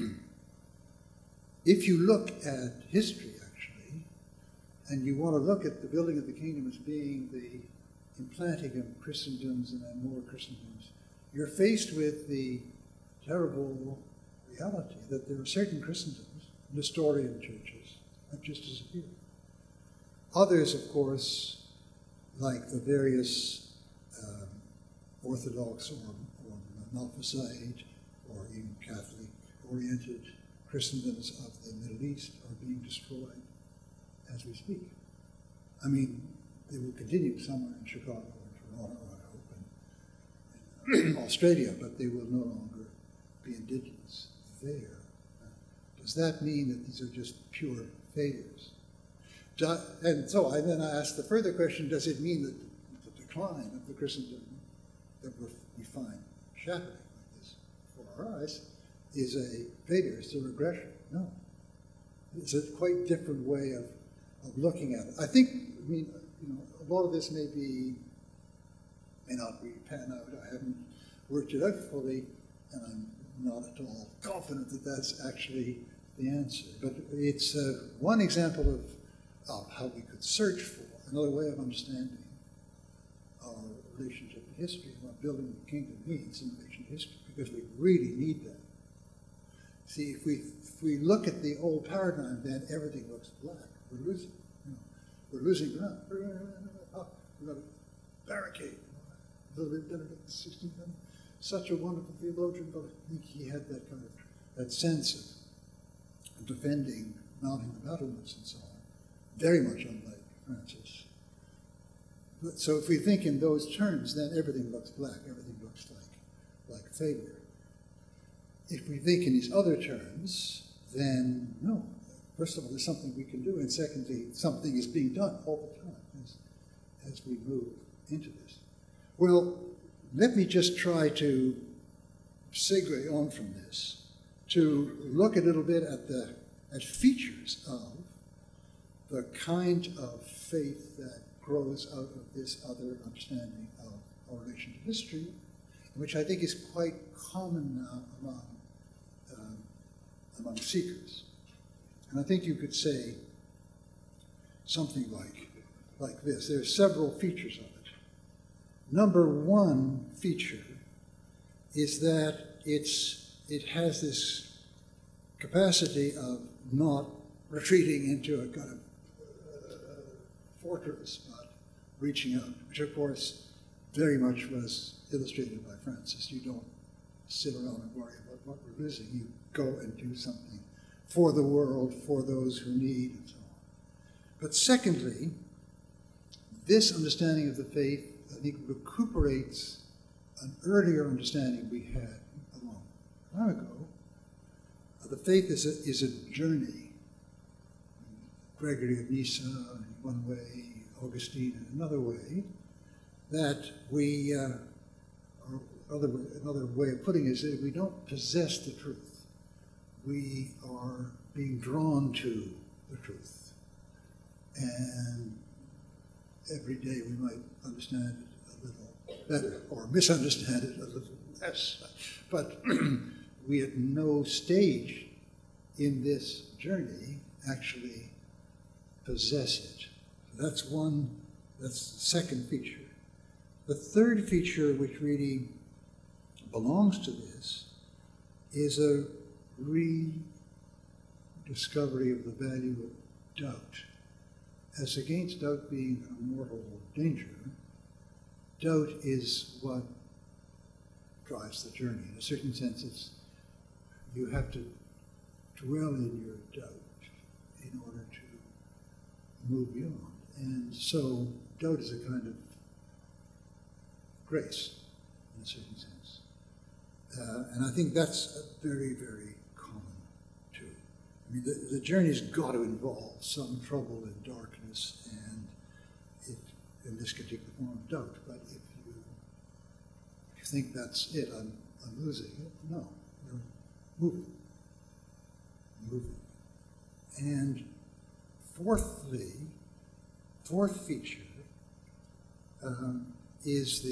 if you look at history, actually, and you want to look at the building of the kingdom as being the implanting of Christendoms and then more Christendoms, you're faced with the terrible reality that there are certain Christendoms, Nestorian churches, that just disappear. Others, of course, like the various Orthodox or Malthusite or even Catholic-oriented Christendoms of the Middle East are being destroyed as we speak. I mean, they will continue somewhere in Chicago and Toronto, I hope, and Australia, but they will no longer be indigenous there. Does that mean that these are just pure failures? And so then I asked the further question, does it mean that the decline of the Christendom that we find shattering like this before our eyes is a failure, it's a regression? No. It's a quite different way of looking at it. I think, I mean, a lot of this may not really pan out. I haven't worked it out fully, and I'm not at all confident that that's actually the answer. But it's one example of how we could search for another way of understanding our relationship to history, what building the kingdom means in relation to history, because we really need that. See, if we look at the old paradigm, then everything looks black. We're losing. We're losing ground. We're going to barricade. Benedict XVI, such a wonderful theologian, but I think he had that kind of that sense of defending, mounting the battlements and so on. Very much unlike Francis. But, so if we think in those terms, then everything looks black. Everything looks like failure. If we think in these other terms, then no. First of all, there's something we can do, and secondly, something is being done all the time as we move into this. Well, let me just try to segue on from this to look a little bit at features of the kind of faith that grows out of this other understanding of our relation to history, which I think is quite common now among seekers. And I think you could say something like this. There are several features of it. Number one feature is that it has this capacity of not retreating into a kind of fortress, but reaching out, which of course very much was illustrated by Francis. You don't sit around and worry about what we're losing. You go and do something for the world, for those who need, and so on. But secondly, this understanding of the faith, I think, recuperates an earlier understanding we had a long time ago. The faith is a journey. Gregory of Nyssa in one way, Augustine in another way, that we, another way of putting it is that we don't possess the truth. We are being drawn to the truth. And every day we might understand it a little better or misunderstand it a little less. But we at no stage in this journey actually possess it. That's the second feature. The third feature, which really belongs to this, is a rediscovery of the value of doubt. As against doubt being a mortal danger, doubt is what drives the journey. In a certain sense, you have to dwell in your doubt in order to move beyond. And so doubt is a kind of grace, in a certain sense. And I think that's very, very common, too. I mean, the journey's got to involve some trouble and darkness, and in this could take the form of doubt. But if you think that's it, I'm losing it, no, you're moving. And fourth feature is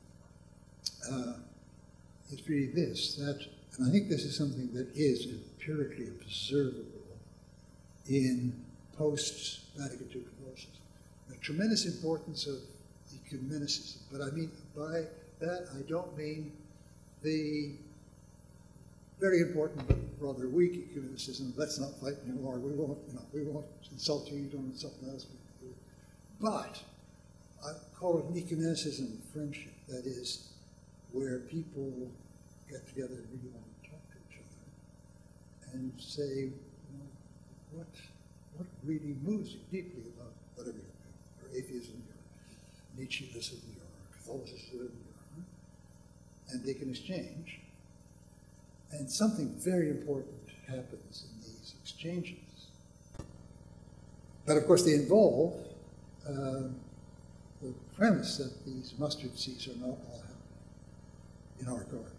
it's really this, that, and I think this is something that is empirically observable in post-Vatican II Catholicism. The tremendous importance of ecumenicism, but I mean by that I don't mean the very important but rather weak ecumenicism. Let's not fight anymore. We won't insult you. You don't insult us. But I call it an ecumenicism of friendship. That is, where people get together and really want to talk to each other and say, what really moves you deeply about whatever your atheism, your Nietzscheanism, your Catholicism, your, and they can exchange. And something very important happens in these exchanges. But of course they involve the premise that these mustard seeds are not all happening in our garden.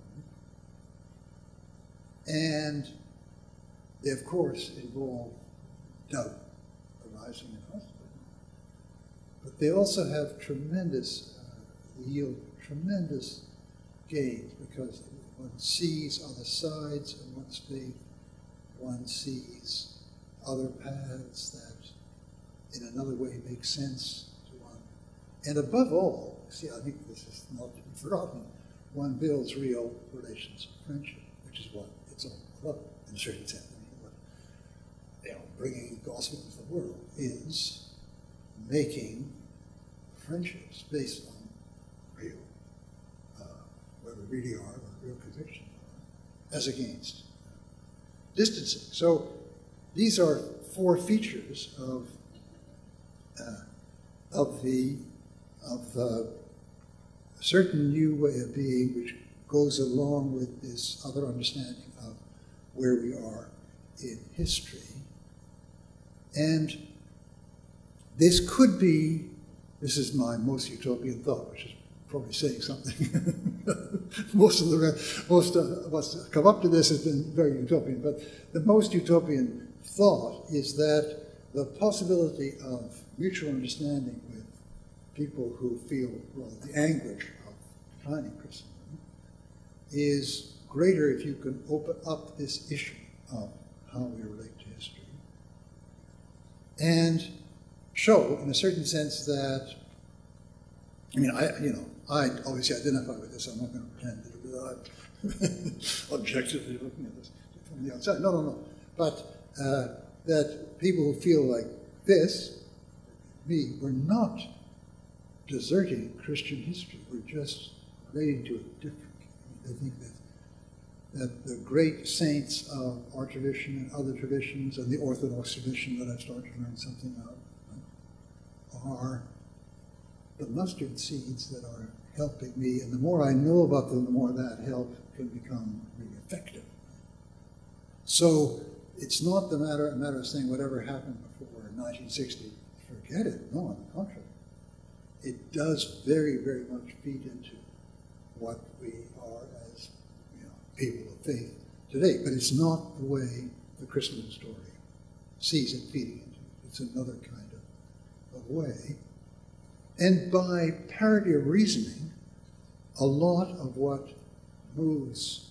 And they of course involve doubt arising in us. But they also have tremendous, yield tremendous gains, because One sees other sides of one's faith. One sees other paths that in another way make sense to one. And above all, see, I think this is not to be forgotten, one builds real relations of friendship, which is what it's all about, in a certain sense. Bringing the gospel into the world is making friendships based on real, where we really are, or real conviction, as against distancing. So these are four features of the certain new way of being, which goes along with this other understanding of where we are in history. And this could be, this is my most utopian thought, which is probably saying something. most of what's come up to this has been very utopian, but the most utopian thought is that the possibility of mutual understanding with people who feel, well, the anguish of declining Christendom is greater if you can open up this issue of how we relate to history and show, in a certain sense, that, I mean, I obviously identify with this. I'm not going to pretend that I'm objectively looking at this from the outside. No. But that people who feel like this, me, we're not deserting Christian history. We're just relating to it differently. I think that the great saints of our tradition and other traditions and the Orthodox tradition that I've started to learn something of are the mustard seeds that are helping me. And the more I know about them, the more that help can become really effective. So it's not a matter of saying whatever happened before 1960, forget it. No, on the contrary. It does very, very much feed into what we are as people of faith today. But it's not the way the Christendom story sees it feeding into it. It's another kind of way. And by parity of reasoning, a lot of what moves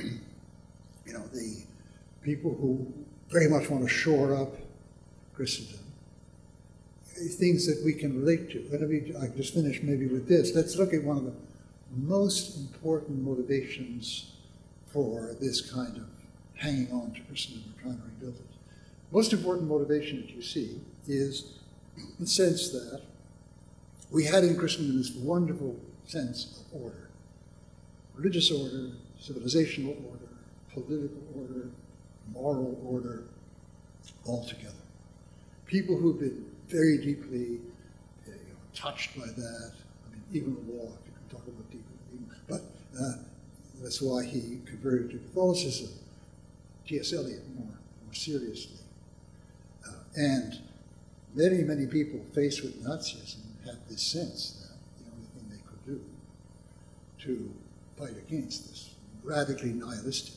the people who very much want to shore up Christendom, things that we can relate to. And I just finish maybe with this. Let's look at one of the most important motivations for this kind of hanging on to Christendom and trying to rebuild it. Most important motivation that you see is the sense that we had in Christendom this wonderful sense of order. Religious order, civilizational order, political order, moral order, all together. People who've been very deeply touched by that. I mean, even the law, if you can talk about deeply, but that's why he converted to Catholicism. T.S. Eliot more seriously. And many, many people faced with Nazism had this sense that the only thing they could do to fight against this radically nihilistic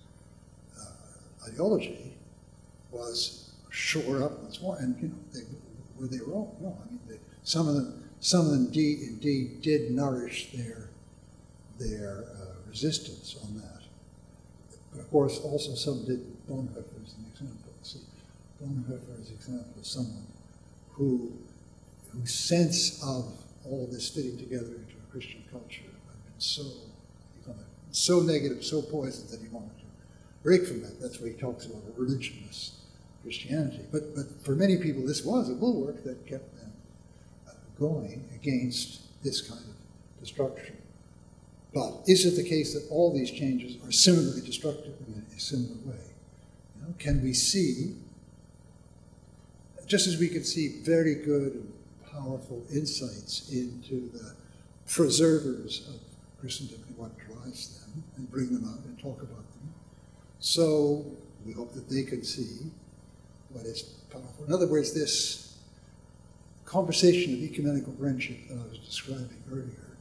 ideology was shore up once more. And were they wrong? No, I mean some of them indeed did nourish their resistance on that. But of course, also some didn't. Bonhoeffer is an example. See, Bonhoeffer is an example of someone whose sense of all this fitting together into a Christian culture had been so negative, so poisoned that he wanted to break from that. That's why he talks about a religionless Christianity. But for many people, this was a bulwark that kept them going against this kind of destruction. But is it the case that all these changes are similarly destructive in a similar way? Can we see, just as we can see very good and powerful insights into the preservers of Christendom and what drives them, and bring them out and talk about them, so we hope that they can see what is powerful. In other words, this conversation of ecumenical friendship that I was describing earlier,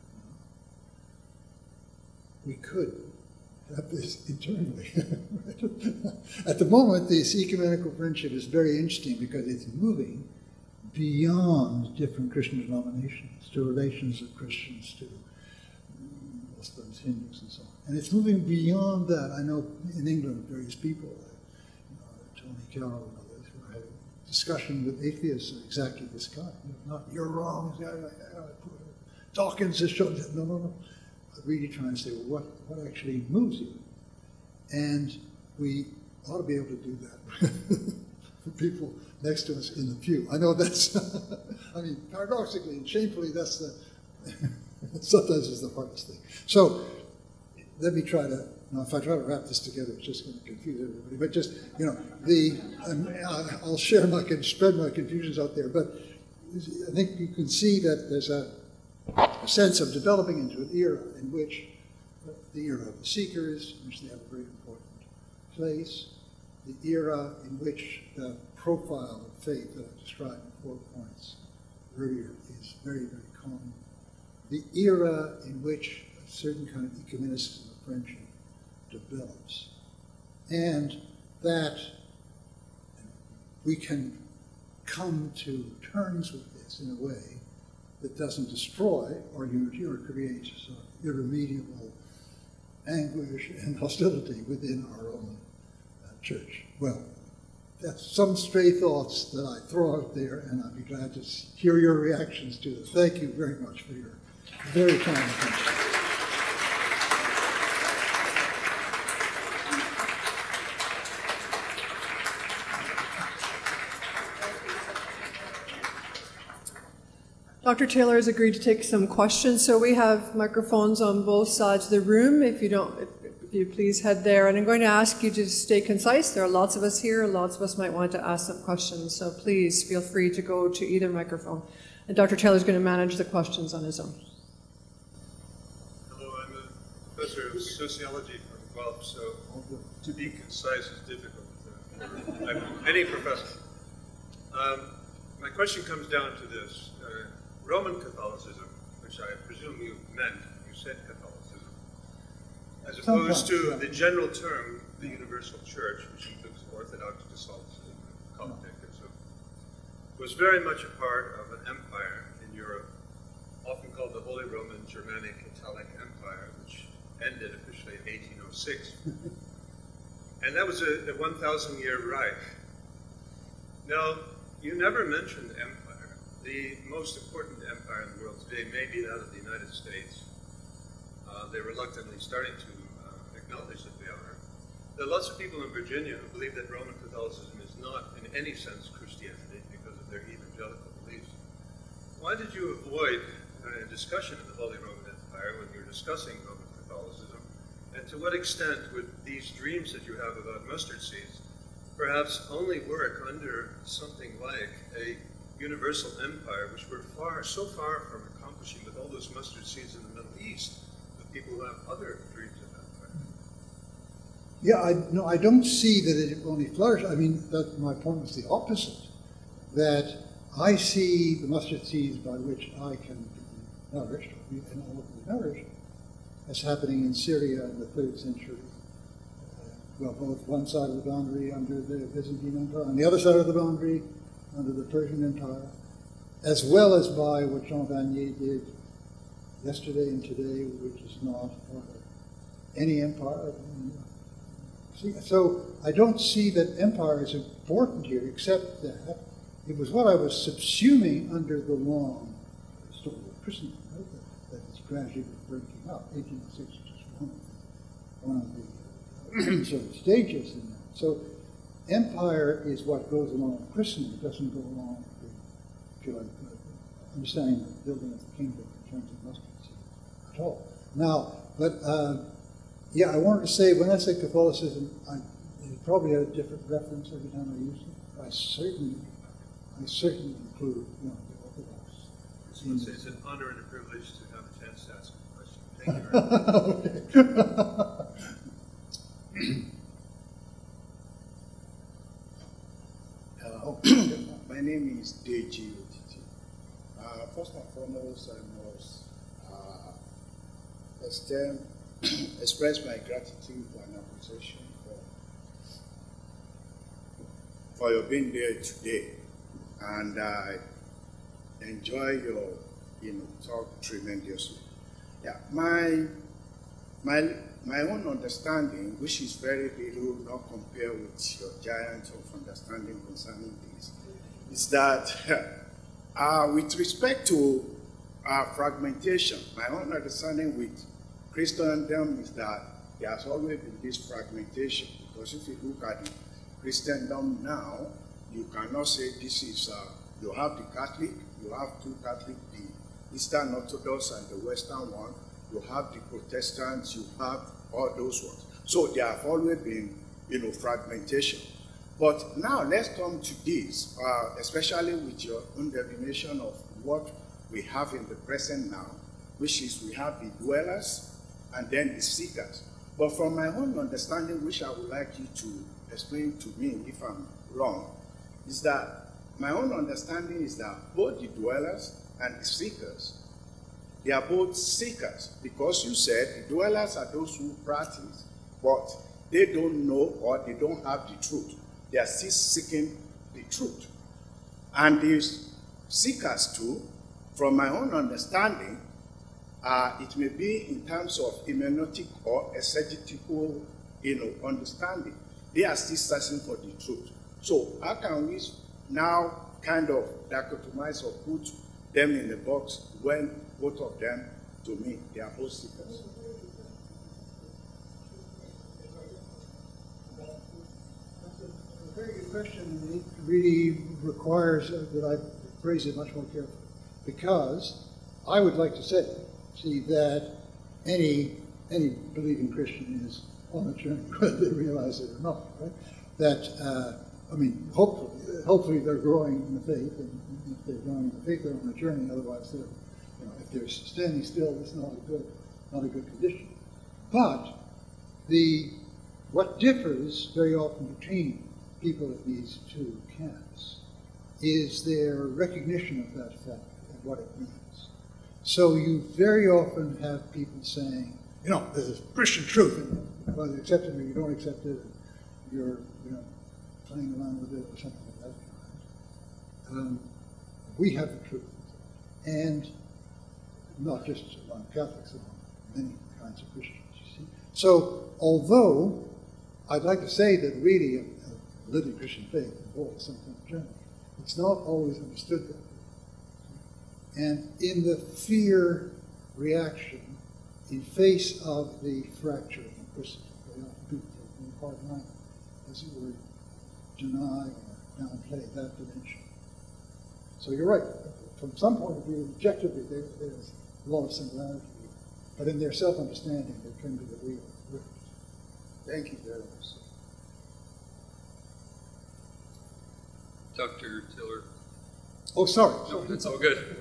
we could have this internally. At the moment, this ecumenical friendship is very interesting because it's moving beyond different Christian denominations to relations of Christians to Muslims, Hindus, and so on. And it's moving beyond that. I know in England, various people, Tony Carroll and others, who are having a discussion with atheists of exactly this kind. Not, you're wrong. Dawkins has shown that. No. Really trying to say, well, what actually moves you? And we ought to be able to do that for people next to us in the pew. I know that's, I mean, paradoxically and shamefully, that's the, sometimes is the hardest thing. So let me try to, now if I try to wrap this together, it's just going to confuse everybody. But just, you know, I'll share spread my confusions out there. But I think you can see that there's a sense of developing into an era in which the era of the seekers, in which they have a very important place, the era in which the profile of faith that I described in 4 points earlier is very, very common, the era in which a certain kind of ecumenicism of friendship develops, and that we can come to terms with this in a way that doesn't destroy our unity or create sort of irremediable anguish and hostility within our own church. Well, that's some stray thoughts that I throw out there, and I'd be glad to hear your reactions to this. Thank you very much for your very kind attention. Dr. Taylor has agreed to take some questions, so we have microphones on both sides of the room. If you please head there. And I'm going to ask you to stay concise. There are lots of us here. Lots of us might want to ask some questions, so please feel free to go to either microphone. And Dr. Taylor is going to manage the questions on his own. Hello, I'm a professor of sociology from Guelph, so to be concise is difficult. I'm any professor. My question comes down to this. Roman Catholicism, which I presume you meant, you said Catholicism, as opposed to the general term, the universal church, which includes Orthodox, Catholicism, Coptic, and so forth, was very much a part of an empire in Europe, often called the Holy Roman Germanic Italic Empire, which ended officially in 1806. And that was a 1,000-year Reich. Now, you never mentioned empire. The most important empire in the world today may be that of the United States. They're reluctantly starting to acknowledge that they are. There are lots of people in Virginia who believe that Roman Catholicism is not in any sense Christianity because of their evangelical beliefs. Why did you avoid a discussion of the Holy Roman Empire when you're discussing Roman Catholicism? And to what extent would these dreams that you have about mustard seeds perhaps only work under something like a universal empire, which we're so far from accomplishing with all those mustard seeds in the Middle East, with people who have other dreams of empire? Yeah, I don't see that it only flourished. I mean, my point was the opposite, that I see the mustard seeds by which I can be nourished, or be nourished, as happening in Syria in the 3rd century. Both one side of the boundary under the Byzantine Empire, and the other side of the boundary under the Persian Empire, as well as by what Jean Vanier did yesterday and today, which is not part of any empire. So I don't see that empire is important here, except that it was what I was subsuming under the long story of Christendom, right? That is gradually breaking up. 1806 is just one of the sort of stages in that. So empire is what goes along with Christendom. It doesn't go along with, if you like, understanding the building of the kingdom in terms of mustard seed at all. Now, but yeah, I wanted to say, when I say Catholicism, it probably had a different reference every time I use it. I certainly include, the Orthodox. It's an honor and a privilege to have a chance to ask a question. Thank you very much. Hello, my name is Deji Otiti. First and foremost, I must express my gratitude and appreciation for your being there today, and I enjoy your talk tremendously. Yeah, my my own understanding, which is very little, not compared with your giant of understanding concerning this, is that with respect to fragmentation, my own understanding with Christendom is that there has always been this fragmentation. Because if you look at the Christendom now, you cannot say this is, you have the Catholic, you have two Catholic, the Eastern Orthodox and the Western one, you have the Protestants, you have all those ones. So there have always been, fragmentation. But now let's come to this, especially with your own definition of what we have in the present now, which is we have the dwellers and then the seekers. But from my own understanding, which I would like you to explain to me if I'm wrong, is that my own understanding is that both the dwellers and the seekers, they are both seekers, because you said the dwellers are those who practice, but they don't know or they don't have the truth. They are still seeking the truth. And these seekers too, from my own understanding, it may be in terms of hermeneutic or exegetical, understanding. They are still searching for the truth. So how can we now kind of dichotomize or put them in the box when both of them, to me, they are both seekers? A very good question, and it really requires that I phrase it much more carefully. Because I would like to see that any believing Christian is on a journey, whether they realize it or not, right? That, hopefully they're growing in the faith, and if they're growing in the faith, they're on a journey. Otherwise, they're, if they're standing still, it's not a good condition. But what differs very often between people of these two camps is their recognition of that fact and what it means. So you very often have people saying, there's a Christian truth, and whether you accept it or you don't accept it, you're playing around with it or something like that. We have the truth, and not just among Catholics, among many kinds of Christians, you see. So although I'd like to say that really a living Christian faith involves some kind of journey, it's not always understood that way. And in the fear reaction, in face of the fracture in Christendom, very often people in hard line, as it were, deny or downplay that dimension. So you're right. From some point of view, objectively, there's a lot of similarity, but in their self-understanding, there can be the real rift. Thank you very much. Dr. Tiller. Oh, sorry. No, that's all good.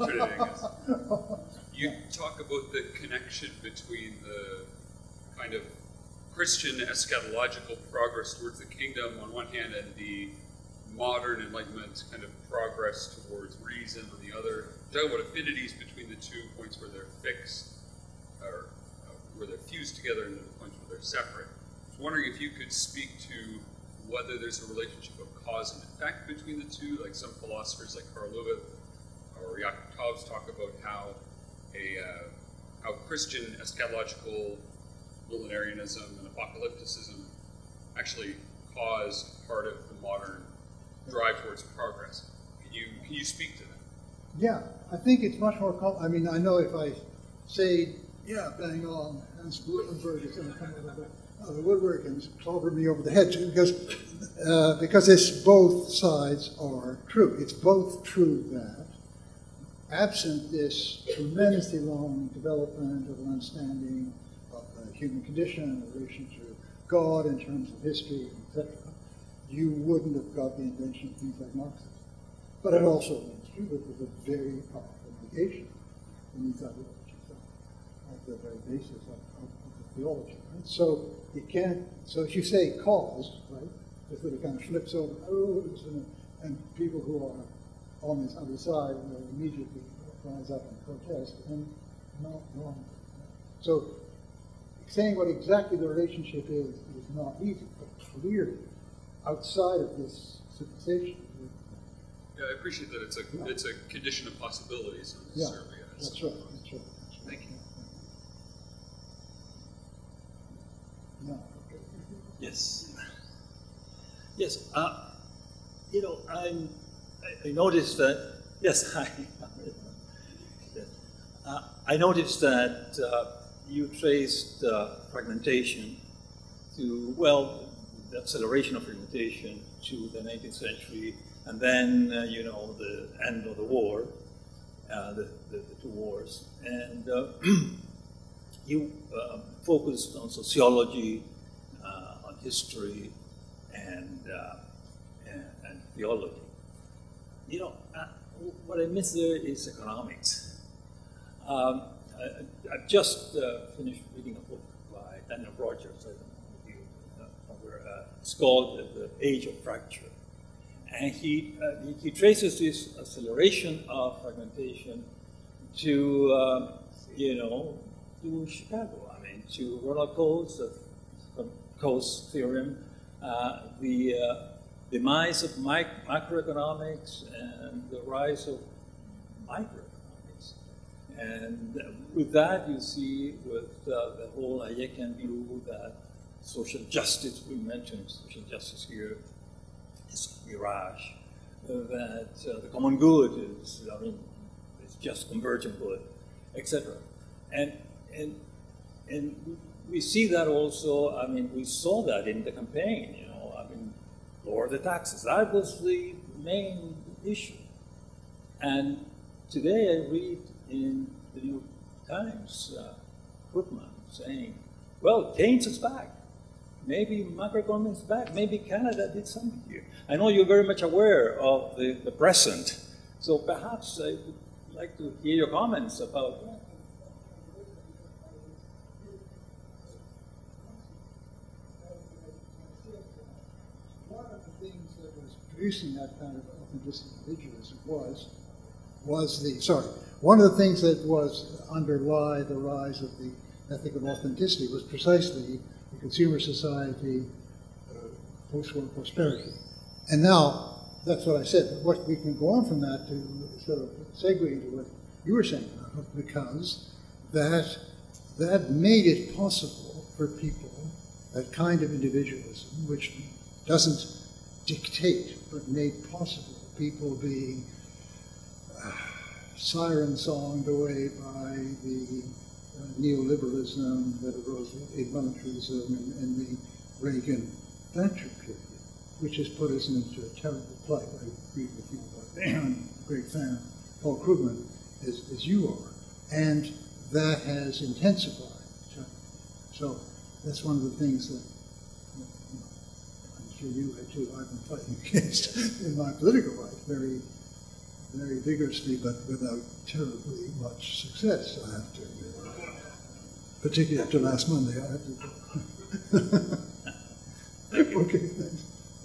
You talk about the connection between the kind of Christian eschatological progress towards the kingdom on one hand and the modern Enlightenment kind of progress towards reason on the other. Talk about affinities between the 2 points where they're fixed, or where they're fused together, and the points where they're separate. I was wondering if you could speak to whether there's a relationship of cause and effect between the two, like some philosophers like Karl Löwith or Jakob Taubes talk about how Christian eschatological millenarianism and apocalypticism actually cause part of the modern drive towards progress. Can you speak to that? Yeah, I think it's much more I know if I say, bang on, Hans Gutenberg is going to come out of the woodwork and clobber me over the head, because it's both sides are true. It's both true that, absent this tremendously long development of an understanding of the human condition in relation to God in terms of history, etc., you wouldn't have got the invention of things like Marxism. But it also remains true that there's a very powerful negation in these ideologies at the very basis of the theology. Right? So you can't. So if you say cause, right, just that it kind of flips over, and people who are on this other side will immediately rise up and protest, and not wrong. So saying what exactly the relationship is not easy, but clearly outside of this superstition. Yeah, I appreciate that it's a condition of possibilities, not necessarily. That's right. Thank you. Yes. Yes. You know, I noticed that. Yes, I noticed that you traced fragmentation to, well, the acceleration of fragmentation to the 19th century, and then you know, the end of the war, the two wars, and you focused on sociology, on history, and theology. You know, what I miss there is economics. I've just finished reading a book by Daniel Rogers. I don't know if you know, it's called The Age of Fracture. And he traces this acceleration of fragmentation to, you know, to Chicago. I mean, to Ronald Coase' theorem, the demise of macroeconomics and the rise of microeconomics. And with that, you see, with the whole Hayekian view that social justice, we mentioned social justice here, is a mirage, that the common good is, I mean, it's just convergent good, etc. And we see that also, I mean, we saw that in the campaign, you know, I mean, lower the taxes. That was the main issue. And today I read in the New York Times, Krugman saying, well, Keynes is back. Maybe macroeconomics is back. Maybe Canada did something here. I know you're very much aware of the present. So perhaps I would like to hear your comments about that. One of the things that was producing that kind of authenticity individualism one of the things that was underlie the rise of the ethic of authenticity was precisely the consumer society, post-war prosperity. And now, that's what I said, but what we can go on from that to sort of segue into what you were saying, because that made it possible for people, that kind of individualism, which doesn't dictate, but made possible people being siren-songed away by the neoliberalism that arose in monetarism in the Reagan-Thatcher period, which has put us into a terrible plight. I agree with you about that. I'm a great fan of Paul Krugman, as you are. And that has intensified. So that's one of the things that I'm sure you had too, I've been fighting against in my political life very, very vigorously, but without terribly much success, I have to admit. Particularly after last Monday, I have to. Okay, thanks.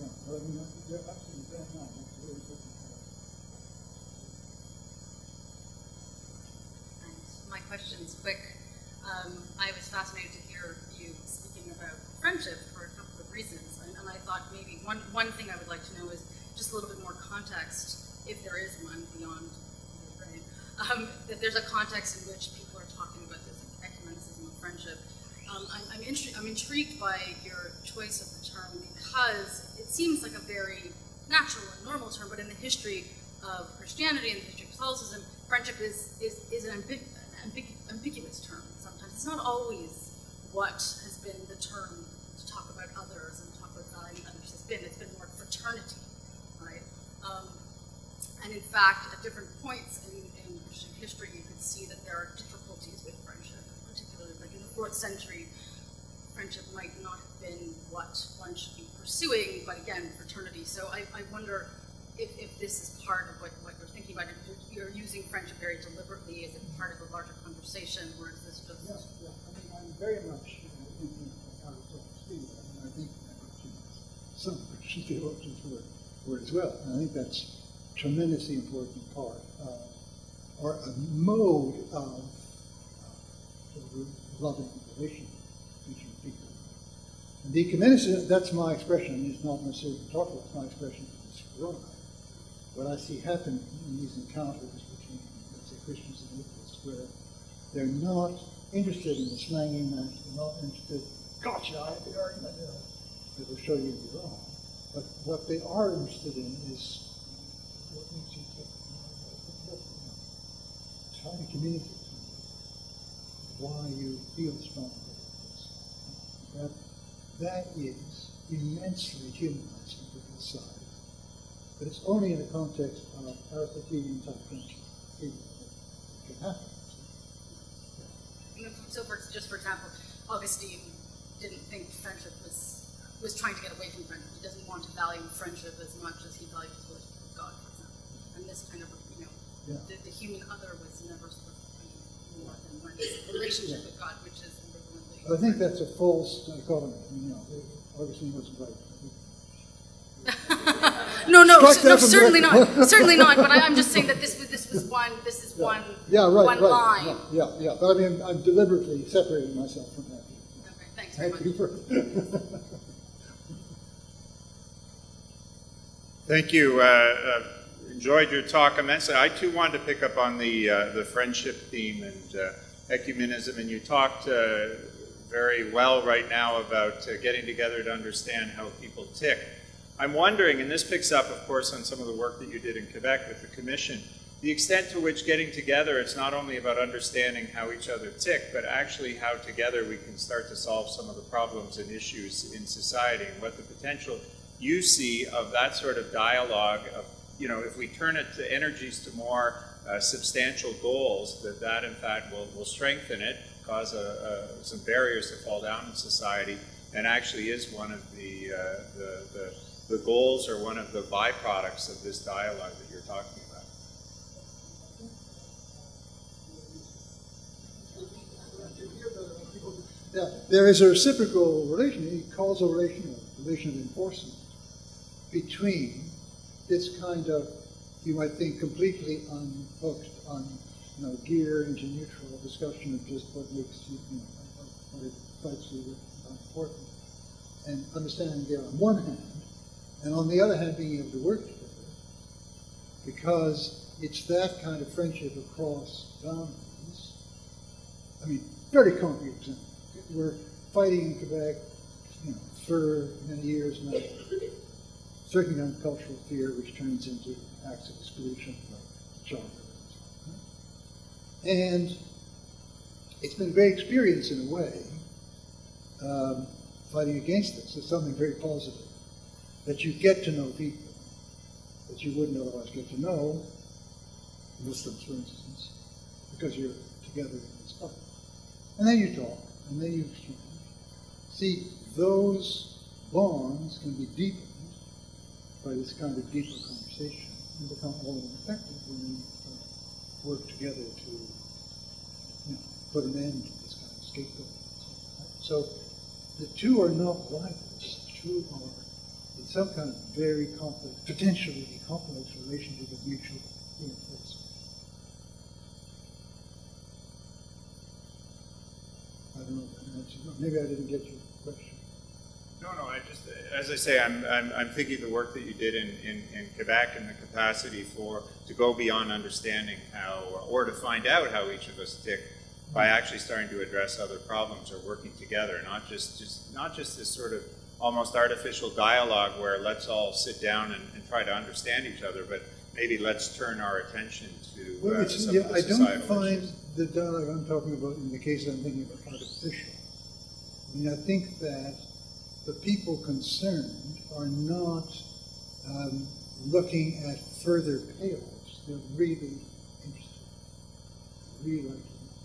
My question's quick. I was fascinated to hear you speaking about friendship for a couple of reasons, and I thought maybe one thing I would like to know is just a little bit more context, if there is one beyond the brain, that there's a context in which people are talking about this ecumenicism of friendship. I'm intrigued by your choice of the term because it seems like a very natural and normal term, but in the history of Christianity and the history of Catholicism, friendship is an ambiguous term sometimes. It's not always what has been the term to talk about others and talk about valuing others has been. It's been more fraternity, right? And in fact, at different points in Christian history, you could see that there are difficulties with friendship, particularly like in the 4th century, friendship might not have been what one should be pursuing, but again, fraternity. So I wonder if this is part of what you're thinking about. If you're using friendship very deliberately, is it part of a larger conversation, or is this just... Yeah. I mean, I'm very much thinking of Aristotle's theory. I mean, I think some Christian theologians were as well. And I think that's a tremendously important part, or a mode of loving relation between people. And the ecumenicism, that's my expression. It's not necessarily to talk about, it's my expression to describe what I see happening in these encounters between, let's say, Christians and atheists, where they're not interested in the slanging match, they're not interested, gotcha, I have the argument, that will show you you're wrong. But what they are interested in is what makes you tick. Try to communicate to me why you feel strongly about this. That is immensely humanizing to both sides. But it's only in the context of Aristotelian type friendship it can happen. So, just for example, Augustine didn't think friendship was trying to get away from friendship. He doesn't want to value friendship as much as he valued his relationship with God, for example. And this kind of, the human other was never supposed to be more than one's relationship with God, which is ambivalently. I think that's a false dichotomy. Augustine wasn't right. No, certainly not. Certainly not. But I'm just saying that this is one line. Yeah. But I mean, I'm deliberately separating myself from that. Okay, thanks very much. Thank you for. Thank you. Enjoyed your talk immensely. I too wanted to pick up on the friendship theme and ecumenism, and you talked very well right now about getting together to understand how people tick. I'm wondering, and this picks up, of course, on some of the work that you did in Quebec with the Commission, the extent to which getting together, it's not only about understanding how each other tick, but actually how together we can start to solve some of the problems and issues in society, and what the potential you see of that sort of dialogue of, if we turn it to energies to more substantial goals, that in fact will strengthen it, cause some barriers to fall down in society, and actually is one of the goals or one of the byproducts of this dialogue that you're talking about. Yeah, there is a reciprocal relation, a causal relation, a relation of enforcement between this kind of, you might think, completely unhooked on, gear into neutral discussion of just what makes you, what excites you, what's important, and understanding there on one hand, and on the other hand, being able to work together, because it's that kind of friendship across boundaries. I mean, very concrete example. We're fighting in Quebec, for many years now, certain kind of cultural fear, which turns into acts of exclusion, like genre. And it's been a great experience in a way, fighting against this. It's something very positive, that you get to know people that you wouldn't otherwise get to know, Muslims, for instance, because you're together in this fight. And then you talk, and then you exchange. See, those bonds can be deepened by this kind of deeper conversation and become all the more effective when you work together to put an end to this kind of scapegoat. So the two are not rivals. The two are in some kind of very complex, potentially complex relationship of mutual reinforcement. I don't know if that answers. Maybe I didn't get your question. No, I just, as I say, I'm thinking of the work that you did in Quebec and the capacity to go beyond understanding how, or to find out how each of us tick by actually starting to address other problems or working together, not just this sort of almost artificial dialogue where let's all sit down and try to understand each other, but maybe let's turn our attention to some of the I societal don't find issues. the dialogue I'm talking about in the case I'm thinking about artificial. I mean, I think that the people concerned are not looking at further payoffs. They're really interested. Really like to know.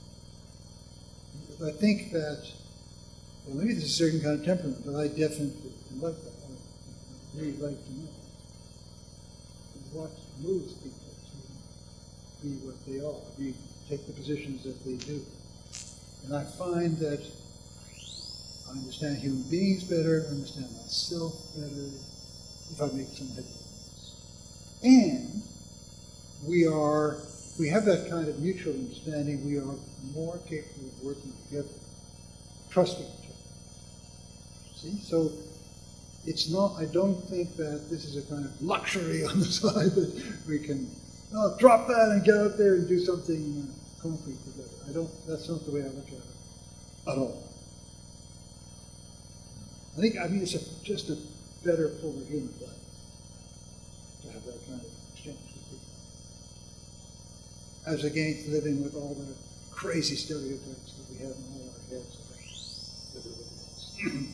I think that, well, maybe there's a certain kind of temperament, but I definitely like that. I really like to know what moves people to be what they are, take the positions that they do. And I find that I understand human beings better, understand myself better, if I make some headway. And we have that kind of mutual understanding. We are more capable of working together, trusting each other. See? So it's not, I don't think that this is a kind of luxury on the side that we can drop that and get out there and do something concrete together. That's not the way I look at it at all. I mean, it's just a better form of human life to have that kind of exchange with people, as against living with all the crazy stereotypes that we have in all our heads about everybody else.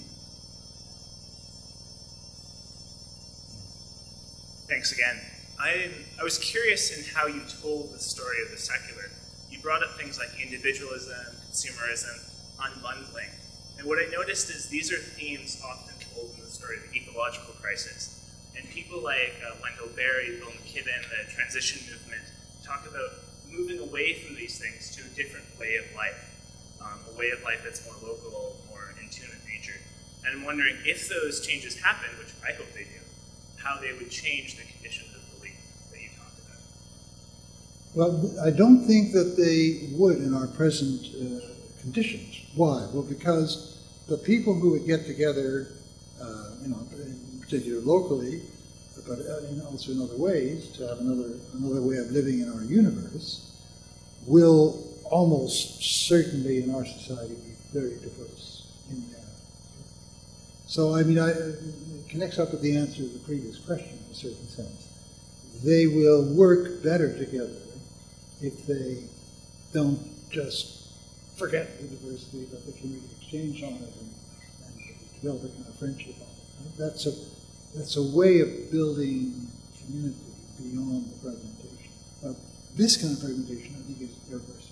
Thanks again. I was curious in how you told the story of the secular. You brought up things like individualism, consumerism, unbundling. And what I noticed is these are themes often told in the story of the ecological crisis. And people like Wendell Berry, Bill McKibben, the transition movement, talk about moving away from these things to a different way of life, a way of life that's more local, more in tune with nature. And I'm wondering if those changes happen, which I hope they do, how they would change the conditions of belief that you talked about. Well, I don't think that they would in our present conditions. Why? Well, because the people who would get together, in particular locally, but also in other ways, to have another way of living in our universe, will almost certainly in our society be very diverse in their. So, I mean, it connects up with the answer to the previous question in a certain sense. They will work better together if they don't just forget the diversity, but they can really exchange on it and develop a kind of friendship on it. That's a way of building community beyond the fragmentation. This kind of fragmentation, I think, is irreversible.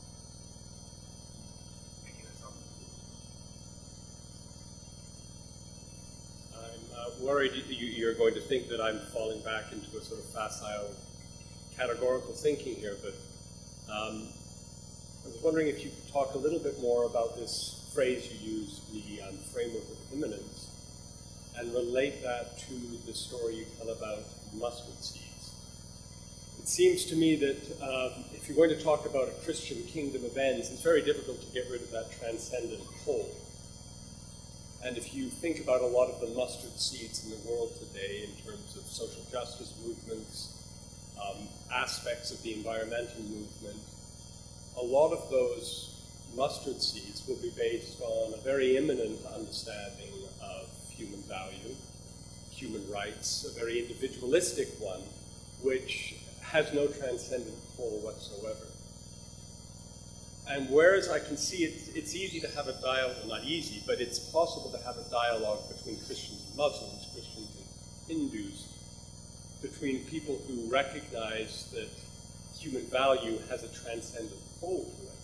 I'm worried you're going to think that I'm falling back into a sort of facile categorical thinking here, but I was wondering if you could talk a little bit more about this phrase you used, the framework of immanence, and relate that to the story you tell about mustard seeds. It seems to me that if you're going to talk about a Christian kingdom of ends, it's very difficult to get rid of that transcendent whole. And if you think about a lot of the mustard seeds in the world today in terms of social justice movements, aspects of the environmental movement, a lot of those mustard seeds will be based on a very immanent understanding of human value, human rights, a very individualistic one, which has no transcendent whole whatsoever. And whereas I can see it's easy to have a dialogue, well, not easy, but it's possible to have a dialogue between Christians and Muslims, Christians and Hindus, between people who recognize that human value has a transcendent whole to it.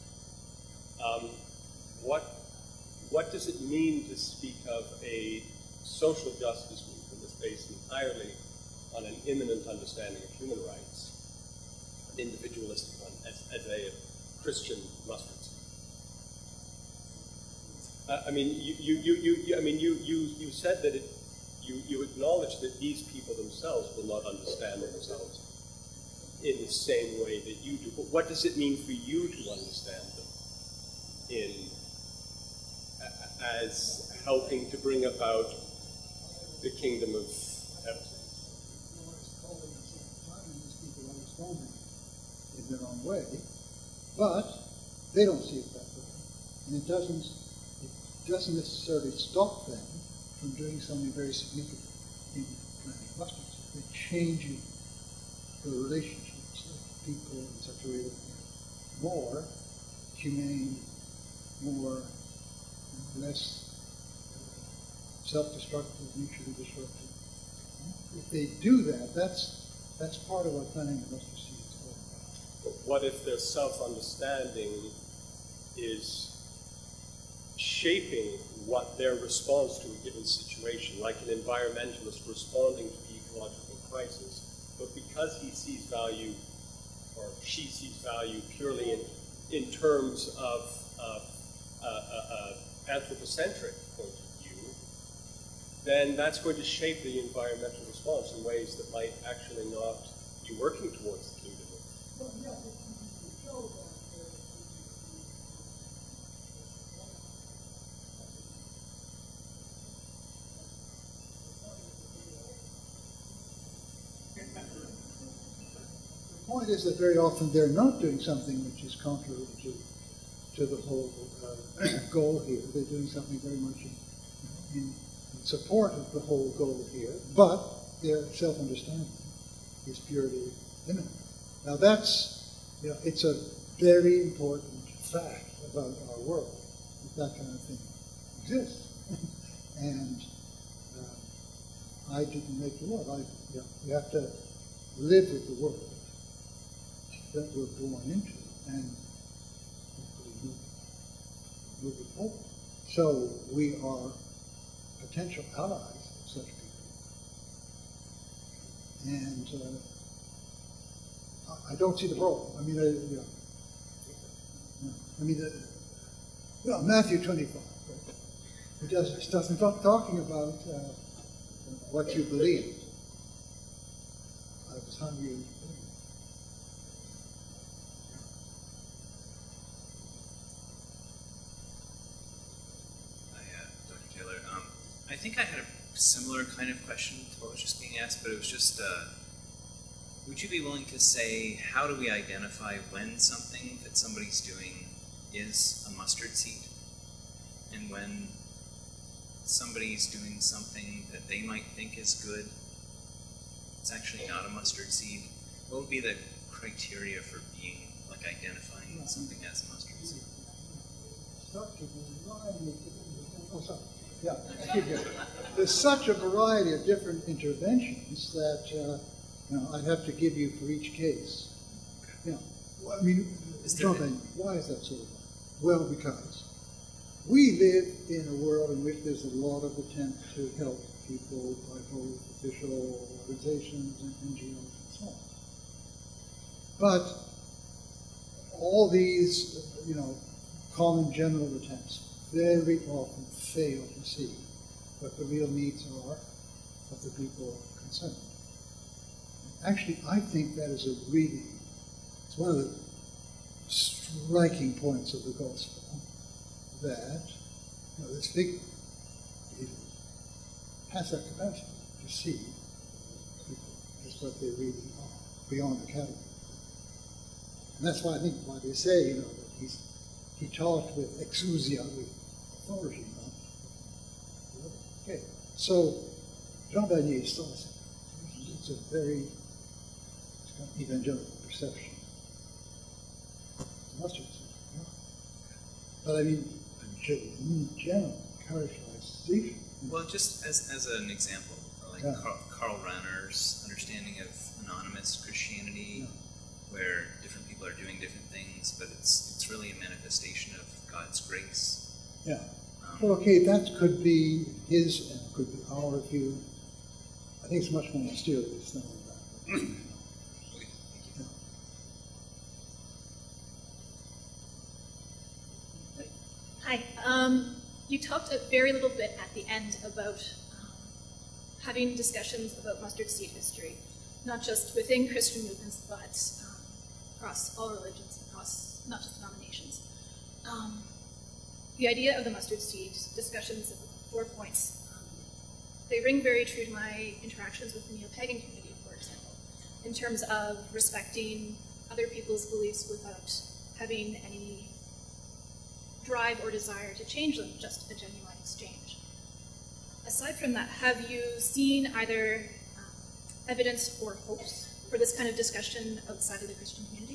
What does it mean to speak of a social justice movement that's based entirely on an immanent understanding of human rights, an individualistic one, as a Christian mustard seed? I mean, you said that you acknowledge that these people themselves will not understand themselves in the same way that you do. But what does it mean for you to understand them as helping to bring about the kingdom of heaven? In their own way, but they don't see it that way, and it doesn't necessarily stop them from doing something very significant in planting mustard seeds. It changes the relationships of people in such a way that they're more humane, more less self-destructive, mutually destructive. If they do that, that's part of what planting the mustard seed is all about. But what if their self-understanding is shaping what their response to a given situation, like an environmentalist responding to the ecological crisis, but because he sees value, or she sees value purely in terms of anthropocentric point of view, then that's going to shape the environmental response in ways that might actually not be working towards the kingdom. Well, yeah, you show that the point is that very often they're not doing something which is contrary to the whole goal here. They're doing something very much in in support of the whole goal here, but their self-understanding is purely immanent. Now that's, it's a very important fact about our world, that kind of thing exists. And I didn't make the world. We have to live with the world that we're born into and hopefully move it forward. So we are potential allies of such people. And I don't see the problem. I mean, Matthew 25. It doesn't stop talking about what you believe. I was hungry and Dr. Taylor, I think I had a similar kind of question to what was just being asked, but it was just, would you be willing to say, how do we identify when something that somebody's doing is a mustard seed, and when somebody's doing something that they might think is good, it's actually not a mustard seed? What would be the criteria for being, like, identifying something as a mustard seed? There's such a variety of different interventions that I'd have to give you for each case. I mean, why is that so? Well, because we live in a world in which there's a lot of attempt to help people by both official organizations and NGOs and so on. But all these, common general attempts very often fail to see what the real needs are of the people concerned. Actually, I think that is it's one of the striking points of the gospel, that this figure has that capacity to see people as what they really are, beyond the category. And that's why I think why they say, that he talked with exousia, with authority. Okay, so Jean Vanier saw it's a very kind of evangelical perception. Mustard seed, But I mean, in general, characterization. Well, just as an example, like Karl Rahner's understanding of anonymous Christianity, where different people are doing different things, but it's really a manifestation of God's grace. Yeah. Well, okay, that could be his and could be our view. I think it's much more mysterious than that. Hi. You talked a very little bit at the end about having discussions about mustard seed history, not just within Christian movements, but across all religions, across not just denominations. The idea of the mustard seed discussions of 4 points, they ring very true to my interactions with the neo-pagan community, for example, in terms of respecting other people's beliefs without having any drive or desire to change them, just a genuine exchange. Aside from that, have you seen either evidence or hopes for this kind of discussion outside of the Christian community?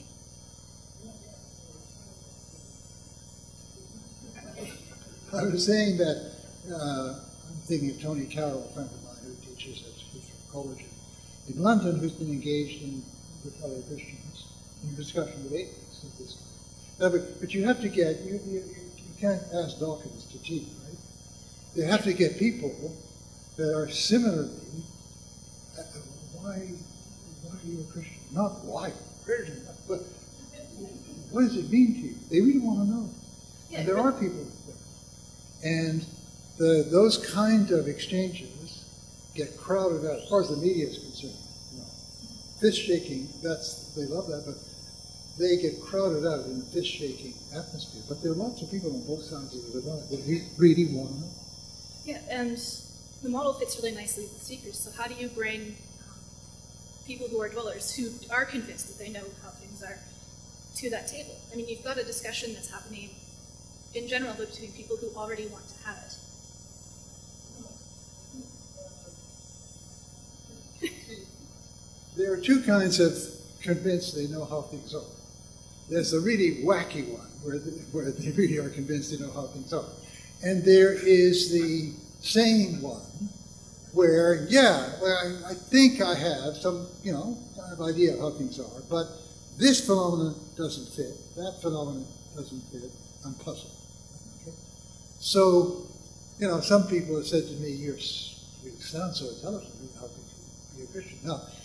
I was saying that I'm thinking of Tony Carroll, a friend of mine who teaches at Lutheran College in London, who's been engaged with other Christians in discussion with atheists of this kind. But you have to get, you can't ask Dawkins to teach, right? You have to get people that are similarly, why are you a Christian? Not why you're a Christian, but what does it mean to you? They really want to know. Yeah, and there are people like that. And those kind of exchanges get crowded out, as far as the media is concerned. Fist shaking, they love that, but they get crowded out in a fist shaking atmosphere. But there are lots of people on both sides of the divide that really want to know. Yeah, and the model fits really nicely with speakers. So how do you bring people who are dwellers, who are convinced that they know how things are, to that table? I mean, you've got a discussion that's happening in general between people who already want to have it. there are two kinds of convinced they know how things are. There's the really wacky one, where they really are convinced they know how things are. And there is the sane one, where, yeah, well, I think I have some, kind of idea of how things are, but this phenomenon doesn't fit, that phenomenon doesn't fit, I'm puzzled. Okay? So, some people have said to me, you sound so intelligent, how could you be a Christian?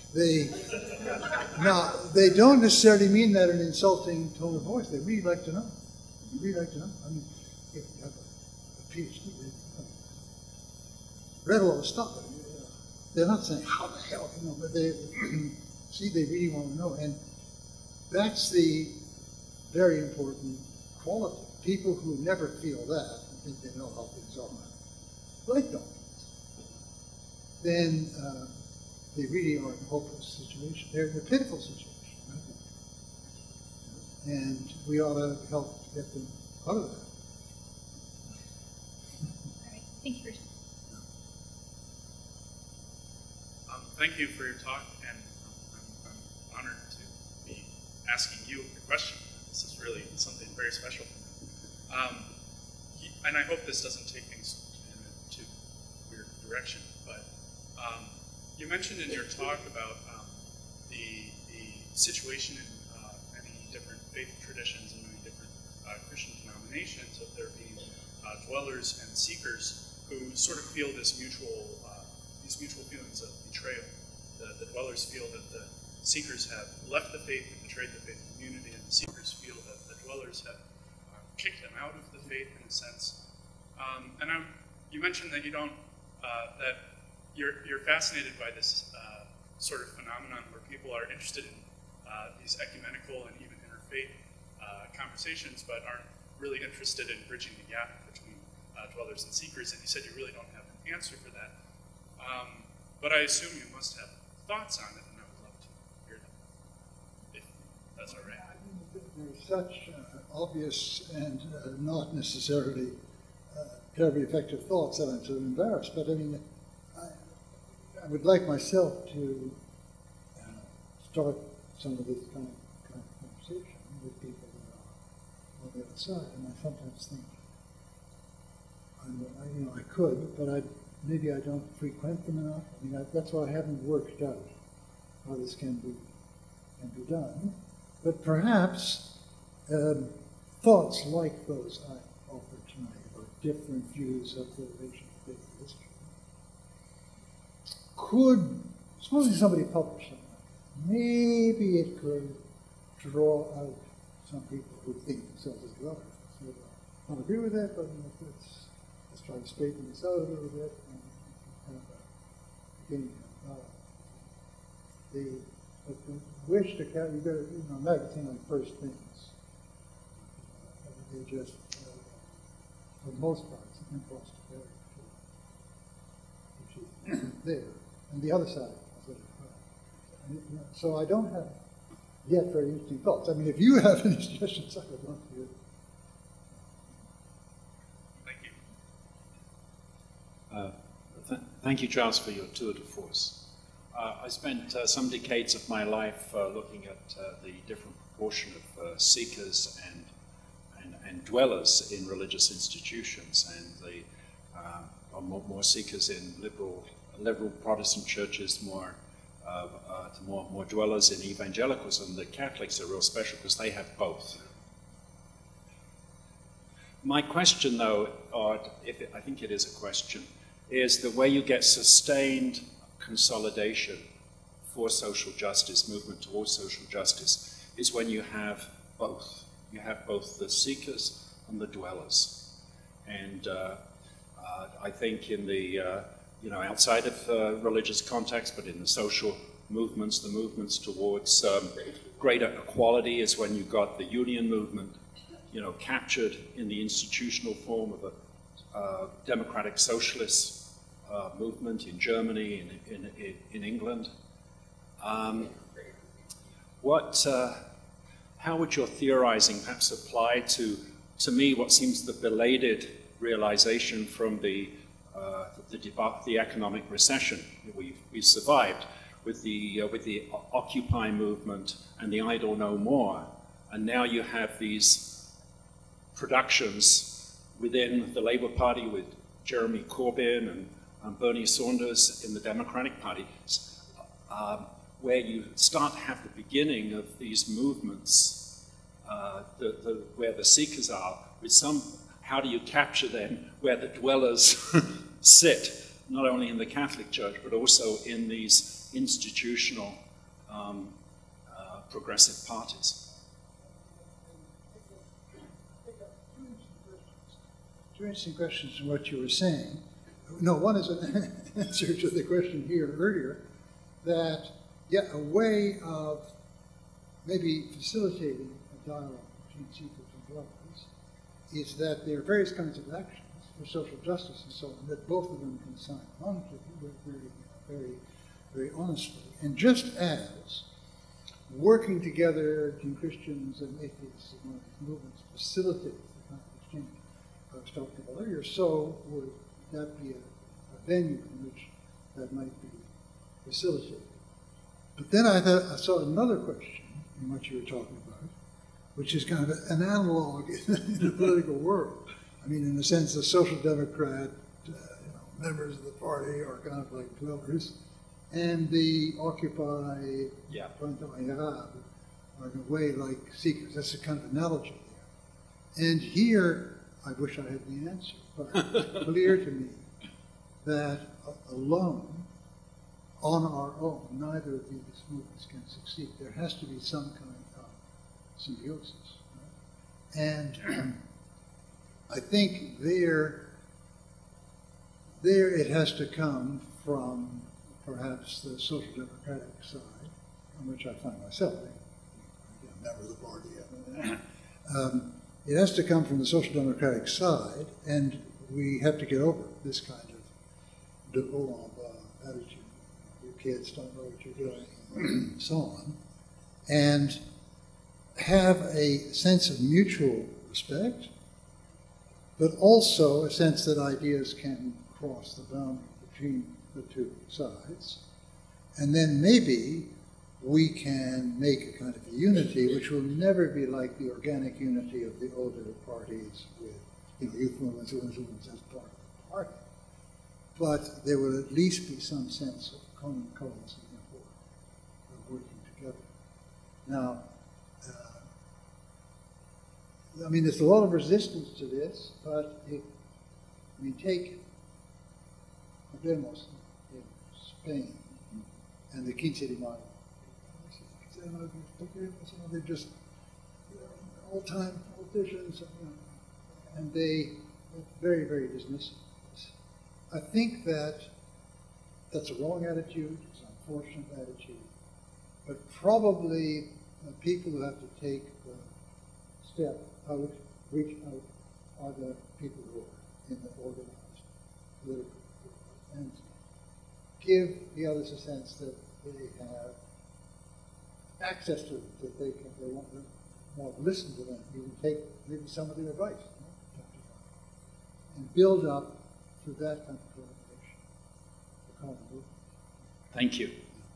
They don't necessarily mean that in an insulting tone of voice. They really like to know. They really like to know. I mean, if you have a PhD, read all the stuff. They're not saying, how the hell, but they see, they really want to know. And that's the very important quality. People who never feel that and think they know how things are, like don't. Then they really are in a hopeless situation. They're in a pitiful situation. Right? And we ought to help get them out of that. All right. Thank you, Richard. Thank you for your talk, and I'm honored to be asking you a question. This is really something very special for me. And I hope this doesn't take things in a too weird direction, but you mentioned in your talk about the situation in many different faith traditions and many different Christian denominations of there being dwellers and seekers who sort of feel this mutual feelings of betrayal. The dwellers feel that the seekers have left the faith and betrayed the faith community, and the seekers feel that the dwellers have kicked them out of the faith in a sense. You mentioned that you don't that you're fascinated by this sort of phenomenon where people are interested in these ecumenical and even interfaith conversations, but aren't really interested in bridging the gap between dwellers and seekers. And you said you really don't have an answer for that. But I assume you must have thoughts on it, and I would love to hear them, if that's all right. There's such obvious and not necessarily terribly effective thoughts that I'm sort of embarrassed. But I mean, I would like myself to start some of this kind of conversation with people that are on the other side. And I sometimes think, I could, but maybe I don't frequent them enough. I mean, that's why I haven't worked out how this can be done. But perhaps thoughts like those I offered tonight about different views of the relation to faith and history could, supposing somebody published something, maybe it could draw out some people who think themselves as dwellers. So I don't agree with that, but let's try to straighten this out a little bit and have a beginning. The wish to carry, a magazine on first things. They just, for the most part, it's an impulse to carry, which is there. And the other side, so I don't have yet very interesting thoughts. I mean, if you have any suggestions, I would love to hear. Thank you, Charles, for your tour de force. I spent some decades of my life looking at the different proportion of seekers and dwellers in religious institutions, and the more seekers in liberal Protestant churches, more dwellers in evangelicals, and the Catholics are real special because they have both. My question, though, I think it is a question, is the way you get sustained consolidation for social justice, movement towards social justice, is when you have both. You have both the seekers and the dwellers. And I think in the, outside of religious context, but in the social movements, the movements towards greater equality is when you got the union movement, captured in the institutional form of a democratic socialist movement in Germany, in England. How would your theorizing perhaps apply to me what seems the belated realization from the economic recession we've survived, with the Occupy movement and the Idle No More. And now you have these productions within the Labour Party with Jeremy Corbyn and Bernie Sanders in the Democratic Party, where you start to have the beginning of these movements where the seekers are, with how do you capture then where the dwellers sit, not only in the Catholic Church, but also in these institutional progressive parties. Two interesting questions in what you were saying. No, one is an answer to the question here earlier, that, yeah, a way of maybe facilitating a dialogue between seekers and dwellers is that there are various kinds of actions for social justice and so on that both of them can sign on to very honestly. And just as working together between Christians and atheists in one of these movements facilitates the kind of exchange I was talking about earlier, so would that be a venue in which that might be facilitated. But then I saw another question in what you were talking about, which is kind of an analog in the political world. I mean, in a sense, the Social Democrat members of the party are kind of like dwellers, and the Occupy are in a way like seekers. That's a kind of analogy there. And here, I wish I had the answer, but it's clear to me that alone, on our own, neither of these movements can succeed. There has to be some kind of symbiosis. Right? And I think there it has to come from perhaps the social democratic side, on which I find myself. I'm a member of the party. It has to come from the social democratic side, and we have to get over this kind of de haut en bas attitude. Your kids don't know what you're doing, and so on, and have a sense of mutual respect, but also a sense that ideas can cross the boundary between the two sides, and then maybe we can make a kind of a unity which will never be like the organic unity of the older parties with, youth movements, women's movements as part of the party. But there will at least be some sense of common cause and therefore of working together. Now, I mean, there's a lot of resistance to this, but take Podemos in Spain and the 15 de Mayo. They're just old-time politicians, and they are very, very dismissive. I think that's a wrong attitude, it's an unfortunate attitude, but probably the people who have to take the step out, reach out, are the people who are in the organized political group, and give the others a sense that they have access to it, that they want to listen to them, even take maybe some of their advice, and build up through that kind of collaboration, the common movement. Thank you.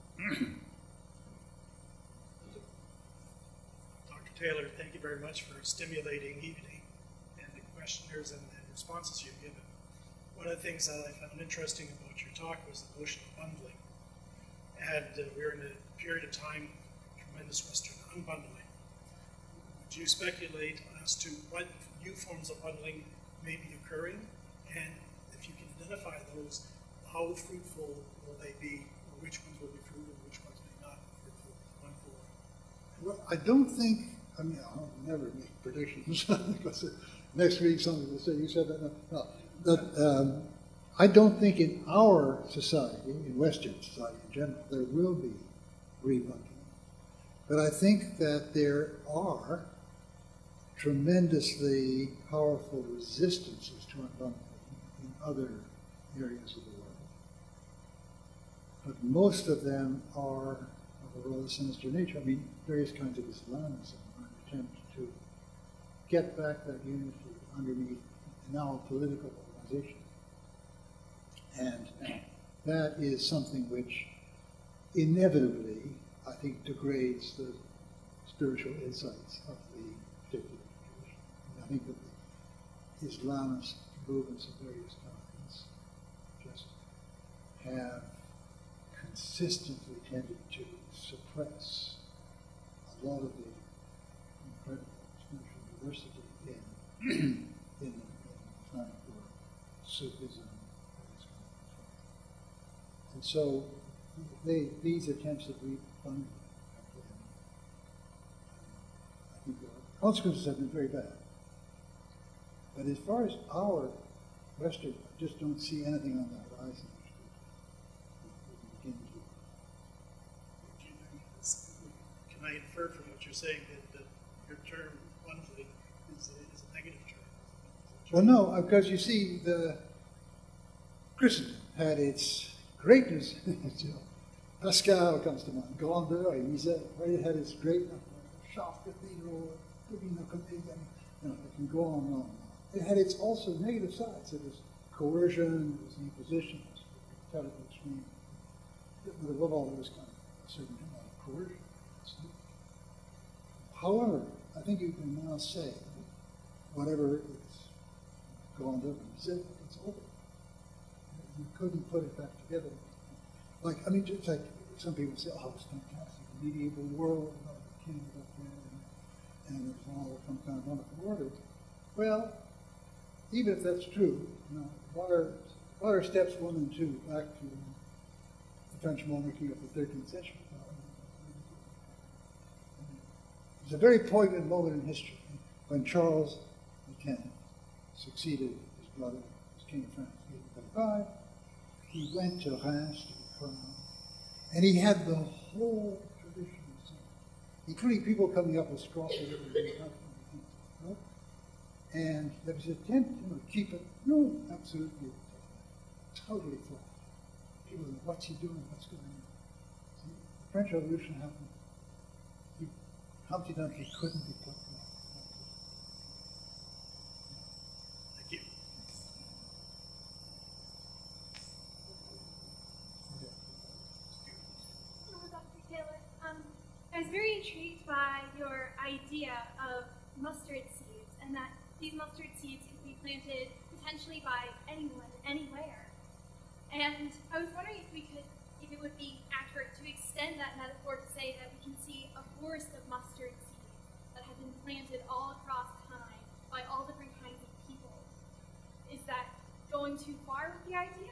Dr. Taylor, thank you very much for a stimulating evening and the questioners and the responses you've given. One of the things that I found interesting about your talk was the notion of bundling. And we're in a period of time of tremendous Western unbundling. Would you speculate as to what new forms of bundling may be occurring? And if you can identify those, how fruitful will they be, or which ones will be fruitful, and which ones may not be fruitful going forward? Well, I don't think, I mean, I'll never make predictions, because next week somebody will say, you said that, no. But I don't think in our society, in Western society in general, there will be rebundling. But I think that there are tremendously powerful resistances to unbundling in other areas of the world. But most of them are of a rather sinister nature. I mean, various kinds of Islamism are an attempt to get back that unity underneath now a political organization. And that is something which inevitably, I think, degrades the spiritual insights of the particular tradition. I think that the Islamist movements of various kinds just have consistently tended to suppress a lot of the incredible spiritual diversity in Islamic world, Sufism, and so these attempts that we funded, I think the consequences have been very bad. But as far as our Western, I just don't see anything on the horizon. Can I infer from what you're saying that your term bundling is a negative term? Well, no, because you see, the Christendom had its greatness. Pascal comes to mind. Grandeur, it had its great Chartres Cathedral, Divina Commedia, it can go on and on. It had its also negative sides. It was coercion, it was inquisition, it was terrible extreme. But above all, there was kind of a certain amount of coercion. However, I think you can now say, whatever it's gone to, it's over. You couldn't put it back together. Like, I mean, just like some people say, oh, it's fantastic, the medieval world, the king up there, and it's all some kind of wonderful order. Well, even if that's true, what are steps 1 and 2 back to the French monarchy of the 13th century? It's a very poignant moment in history when Charles X succeeded his brother as King of France in 1835. He went to Reims to be crowned, and he had the whole tradition, including people coming up with straw. Right? And there was an attempt to keep it, no, absolutely, totally flat. People were, what's he doing? What's going on? See, the French Revolution happened. Humpty Dumpty couldn't be put back. Thank you. Hello, Dr. Taylor. I was very intrigued by your idea of mustard seeds, and that these mustard seeds could be planted potentially by anyone, anywhere. And I was wondering if it would be accurate to extend that metaphor to say that we can see a forest of mustard seeds that have been planted all across time by all different kinds of people. Is that going too far with the idea?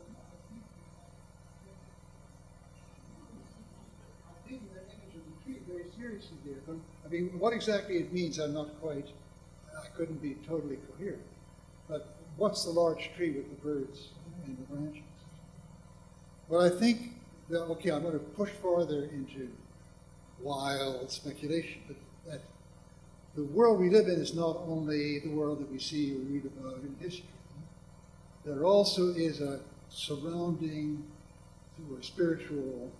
I'm taking that image of the tree very seriously there. But, I mean, what exactly it means, I couldn't be totally coherent. But what's the large tree with the birds and the branches? Well, I think that, okay, I'm going to push farther into wild speculation, but that the world we live in is not only the world that we see or read about in history. There also is a surrounding or spiritual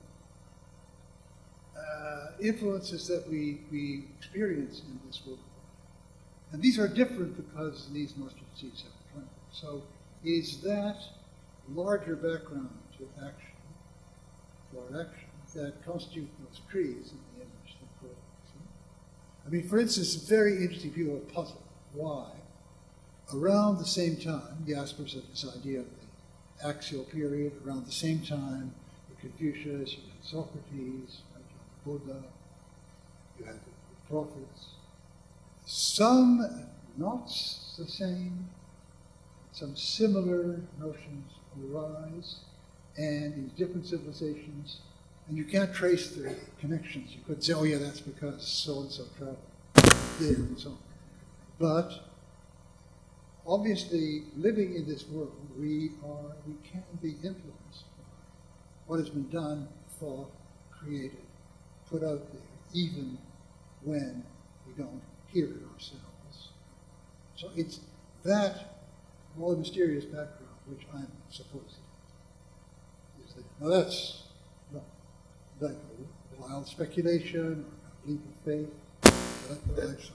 influences that we experience in this world. And these are different because these mustard seeds have planted. So is that larger background to action, for action, that constitute those trees in the image that grow? I mean, for instance, very interesting people are puzzled. Why? Around the same time, Jaspers had this idea of the axial period, around the same time, Confucius, you had Socrates, you had Buddha, you had the prophets. Some not the same, some similar notions arise, and in different civilizations, and you can't trace the connections. You could say, oh yeah, that's because so-and-so traveled there and so on. But obviously, living in this world, we can be influenced by what has been done, thought, created, put out there, even when we don't hear it ourselves. So it's that more mysterious background which I'm supposing is there. Now that's not like a wild speculation or a leap of faith,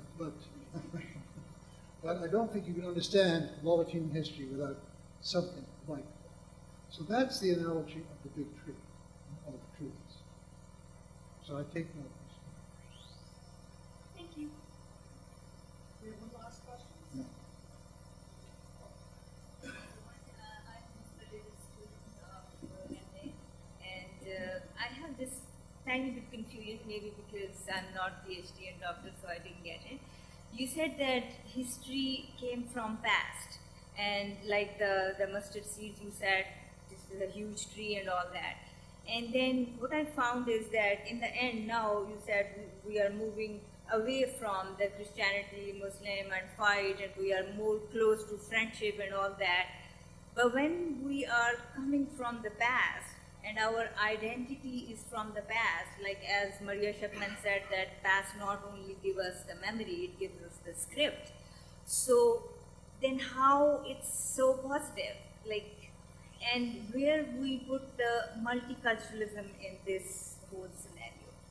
but I don't think you can understand a lot of human history without something like that. So that's the analogy of the big tree, of the So I take notice. Thank you. We have one last question? No. I have this tiny bit confusion, maybe because I'm not PhD and doctor, so I didn't get it. You said that history came from past, and like the mustard seeds, you said this is a huge tree and all that. And then what I found is that in the end now, you said we are moving away from the Christianity, Muslim and fight, and we are more close to friendship and all that. But when we are coming from the past, and our identity is from the past, like as Maria Shepman said, that past not only gives us the memory, it gives us the script. So then how it's so positive? Like, and where we put the multiculturalism in this whole scenario?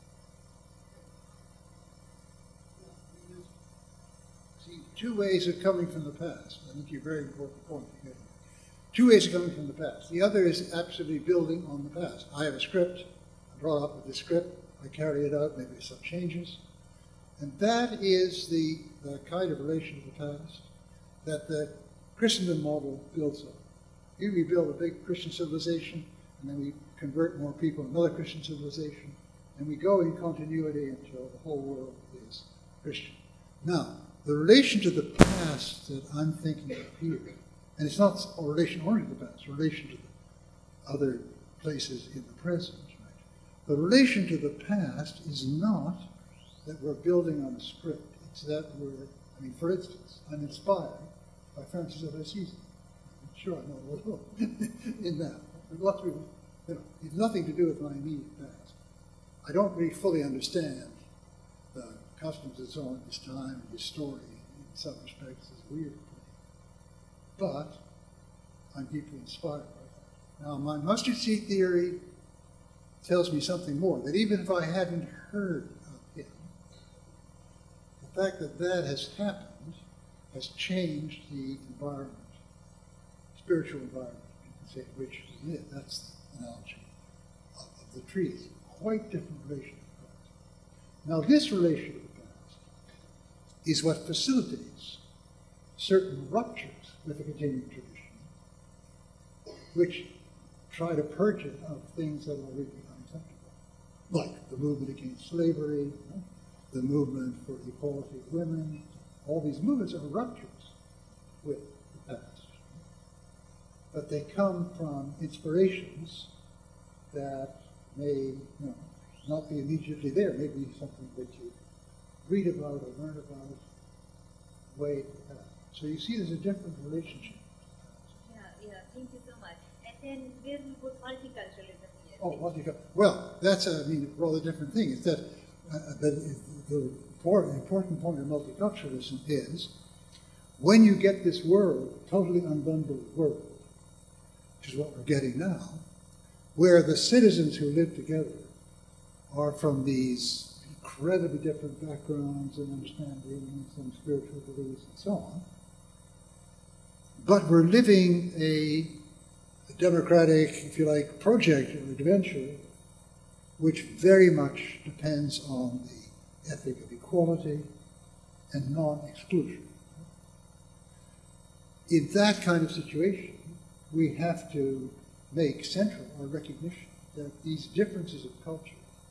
See, two ways of coming from the past. I think you're a very important point to get. Two ways of coming from the past. The other is absolutely building on the past. I have a script. I brought up with the script. I carry it out, maybe some changes. And that is the kind of relation to the past that the Christendom model builds on. Here we build a big Christian civilization, and then we convert more people to another Christian civilization, and we go in continuity until the whole world is Christian. Now, the relation to the past that I'm thinking of here, and it's not a relation only to the past, it's a relation to the other places in the present. Right? The relation to the past is not that we're building on a script. It's that we're, I mean, for instance, I'm inspired by Francis of Assisi. I'm sure I know a little in that. There's lots of, it's nothing to do with my immediate past. I don't really fully understand the customs and so on at this time, and his story in some respects is weird. But I'm deeply inspired by that. Now, my mustard seed theory tells me something more, that even if I hadn't heard of him, the fact that that has happened has changed the environment, spiritual environment, you can say, in which we live. That's the analogy of the trees. Quite different relation to the past. Now, this relation to the past is what facilitates certain ruptures with the continuing tradition, which try to purge it of things that are really unacceptable, like the movement against slavery, the movement for the equality of women. All these movements are ruptures with the past. But they come from inspirations that may not be immediately there, maybe something that you read about or learn about way in the past. So you see there's a different relationship. Yeah, thank you so much. And then where we put multiculturalism here? Oh, multiculturalism. Well, that's a rather different thing. It's that the important point of multiculturalism is when you get this world, totally unbundled world, which is what we're getting now, where the citizens who live together are from these incredibly different backgrounds and understandings and spiritual beliefs and so on, but we're living a democratic, if you like, project or adventure which very much depends on the ethic of equality and non-exclusion. In that kind of situation, we have to make central our recognition that these differences of culture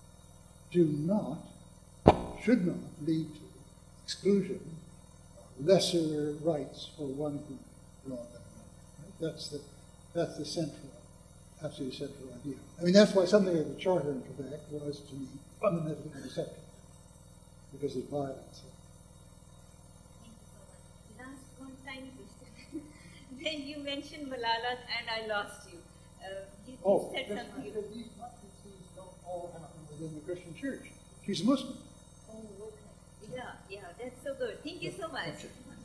should not lead to exclusion, lesser rights for one group rather than another. Right? That's the central, absolutely central idea. I mean, that's why something like the Charter in Quebec was, to me, fundamentally unacceptable, because it violates it. Last one tiny question. Then you mentioned Malala and I lost you. You said something. Because these mustard seeds don't all happen within the Christian church. She's a Muslim. Oh, okay. Yeah, that's so good. Thank you so much.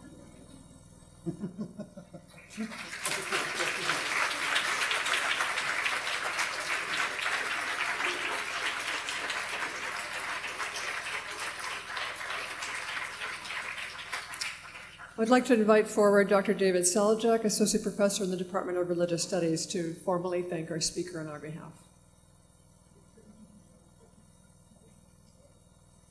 I'd like to invite forward Dr. David Selajak, Associate Professor in the Department of Religious Studies, to formally thank our speaker on our behalf.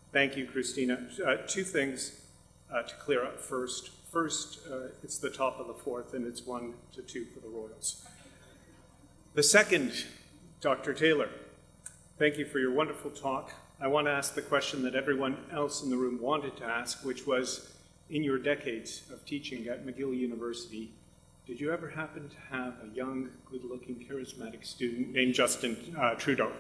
Thank you, Christina. Two things to clear up first. First, it's the top of the fourth, and it's 1-2 for the Royals. The second, Dr. Taylor, thank you for your wonderful talk. I want to ask the question that everyone else in the room wanted to ask, which was, in your decades of teaching at McGill University, did you ever happen to have a young, good-looking, charismatic student named Justin Trudeau?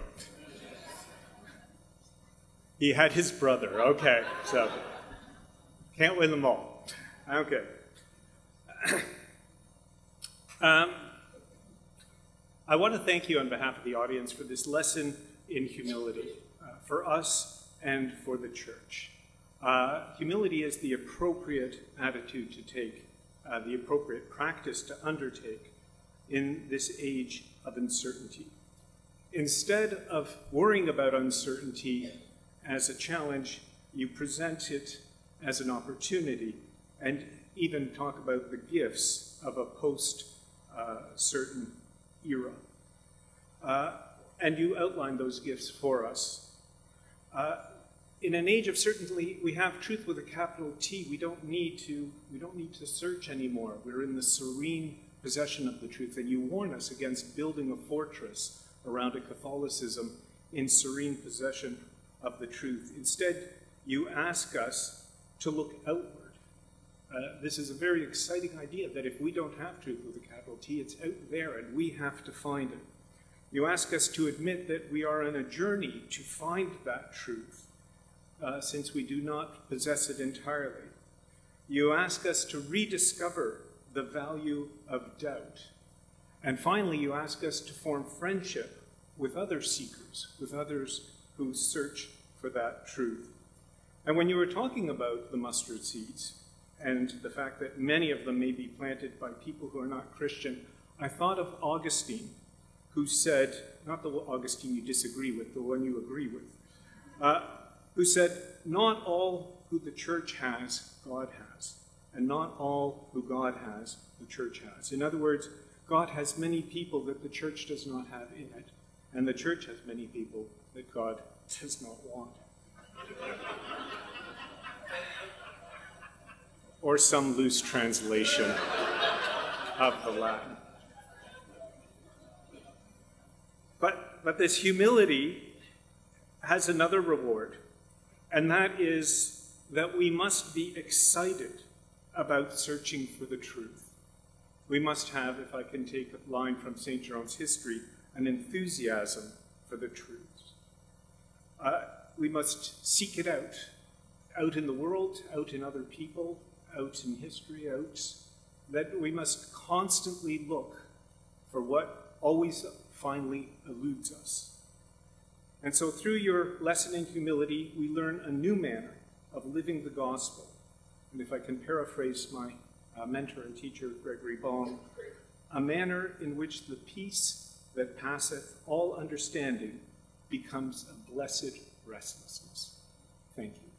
He had his brother, okay, so can't win them all. Okay. I want to thank you on behalf of the audience for this lesson in humility, for us and for the church. Humility is the appropriate attitude to take, the appropriate practice to undertake in this age of uncertainty. Instead of worrying about uncertainty as a challenge, you present it as an opportunity and even talk about the gifts of a post-certain era. And you outline those gifts for us. In an age of certainty, we have truth with a capital T. We don't need to search anymore. We're in the serene possession of the truth, and you warn us against building a fortress around a Catholicism in serene possession of the truth. Instead, you ask us to look outward. This is a very exciting idea that if we don't have truth with a capital T, it's out there and we have to find it. You ask us to admit that we are on a journey to find that truth, since we do not possess it entirely. You ask us to rediscover the value of doubt. And finally, you ask us to form friendship with other seekers, with others who search for that truth. And when you were talking about the mustard seeds and the fact that many of them may be planted by people who are not Christian, I thought of Augustine, who said, not the Augustine you disagree with, the one you agree with, who said, not all who the church has, God has, and not all who God has, the church has. In other words, God has many people that the church does not have in it, and the church has many people that God does not want. Or some loose translation of the Latin. But this humility has another reward, and that is that we must be excited about searching for the truth. We must have, if I can take a line from St. Jerome's history, an enthusiasm for the truth. We must seek it out in the world, out in other people, out in history, that we must constantly look for what always finally eludes us. And so through your lesson in humility, we learn a new manner of living the gospel. And if I can paraphrase my mentor and teacher, Gregory Baum, a manner in which the peace that passeth all understanding becomes a blessed restlessness. Thank you.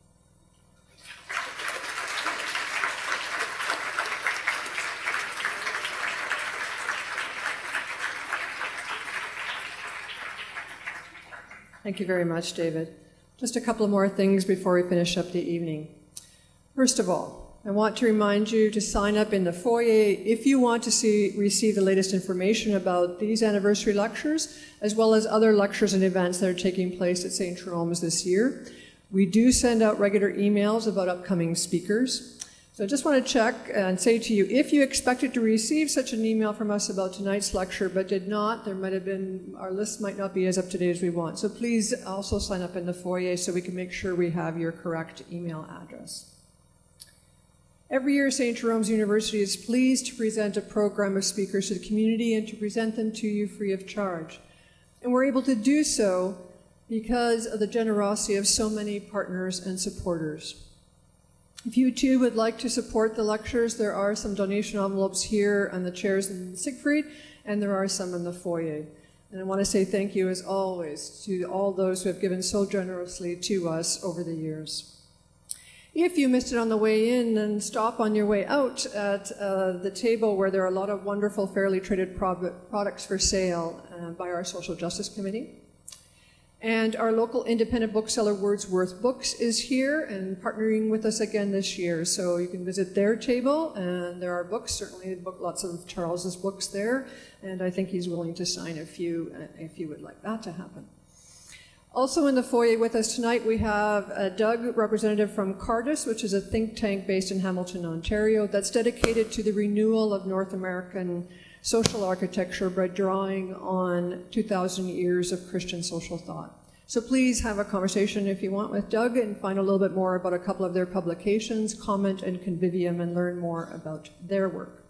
Thank you very much, David. Just a couple of more things before we finish up the evening. First of all, I want to remind you to sign up in the foyer if you want to receive the latest information about these anniversary lectures, as well as other lectures and events that are taking place at St. Jerome's this year. We do send out regular emails about upcoming speakers. So I just want to check and say to you, if you expected to receive such an email from us about tonight's lecture but did not, our list might not be as up to date as we want. So please also sign up in the foyer so we can make sure we have your correct email address. Every year, St. Jerome's University is pleased to present a program of speakers to the community and to present them to you free of charge. And we're able to do so because of the generosity of so many partners and supporters. If you too would like to support the lectures, there are some donation envelopes here on the chairs in Siegfried, and there are some in the foyer. And I want to say thank you, as always, to all those who have given so generously to us over the years. If you missed it on the way in, then stop on your way out at the table where there are a lot of wonderful, fairly traded products for sale by our Social Justice Committee. And our local independent bookseller Wordsworth Books is here and partnering with us again this year. So you can visit their table, and there are books, certainly lots of Charles's books there, and I think he's willing to sign a few if you would like that to happen. Also in the foyer with us tonight, we have Doug, representative from Cardus, which is a think tank based in Hamilton, Ontario, that's dedicated to the renewal of North American social architecture by drawing on 2,000 years of Christian social thought. So please have a conversation if you want with Doug and find a little bit more about a couple of their publications, comment and convivium, and learn more about their work.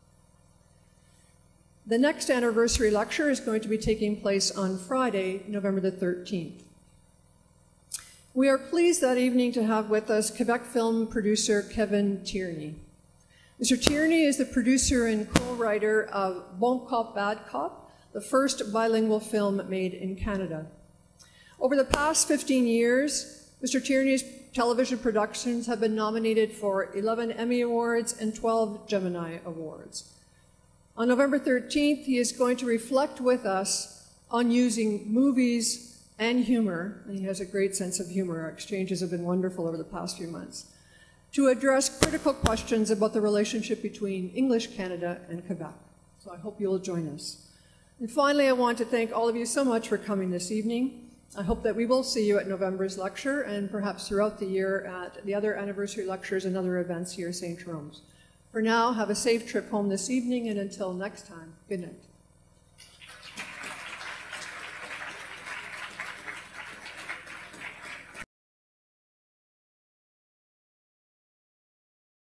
The next anniversary lecture is going to be taking place on Friday, November the 13th. We are pleased that evening to have with us Quebec film producer Kevin Tierney. Mr. Tierney is the producer and co-writer of Bon Cop, Bad Cop, the first bilingual film made in Canada. Over the past 15 years, Mr. Tierney's television productions have been nominated for 11 Emmy Awards and 12 Gemini Awards. On November 13th, he is going to reflect with us on using movies and humor, and he has a great sense of humor. Our exchanges have been wonderful over the past few months, to address critical questions about the relationship between English Canada and Quebec. So I hope you'll join us. And finally, I want to thank all of you so much for coming this evening. I hope that we will see you at November's lecture and perhaps throughout the year at the other anniversary lectures and other events here at St. Jerome's. For now, have a safe trip home this evening, and until next time, good night.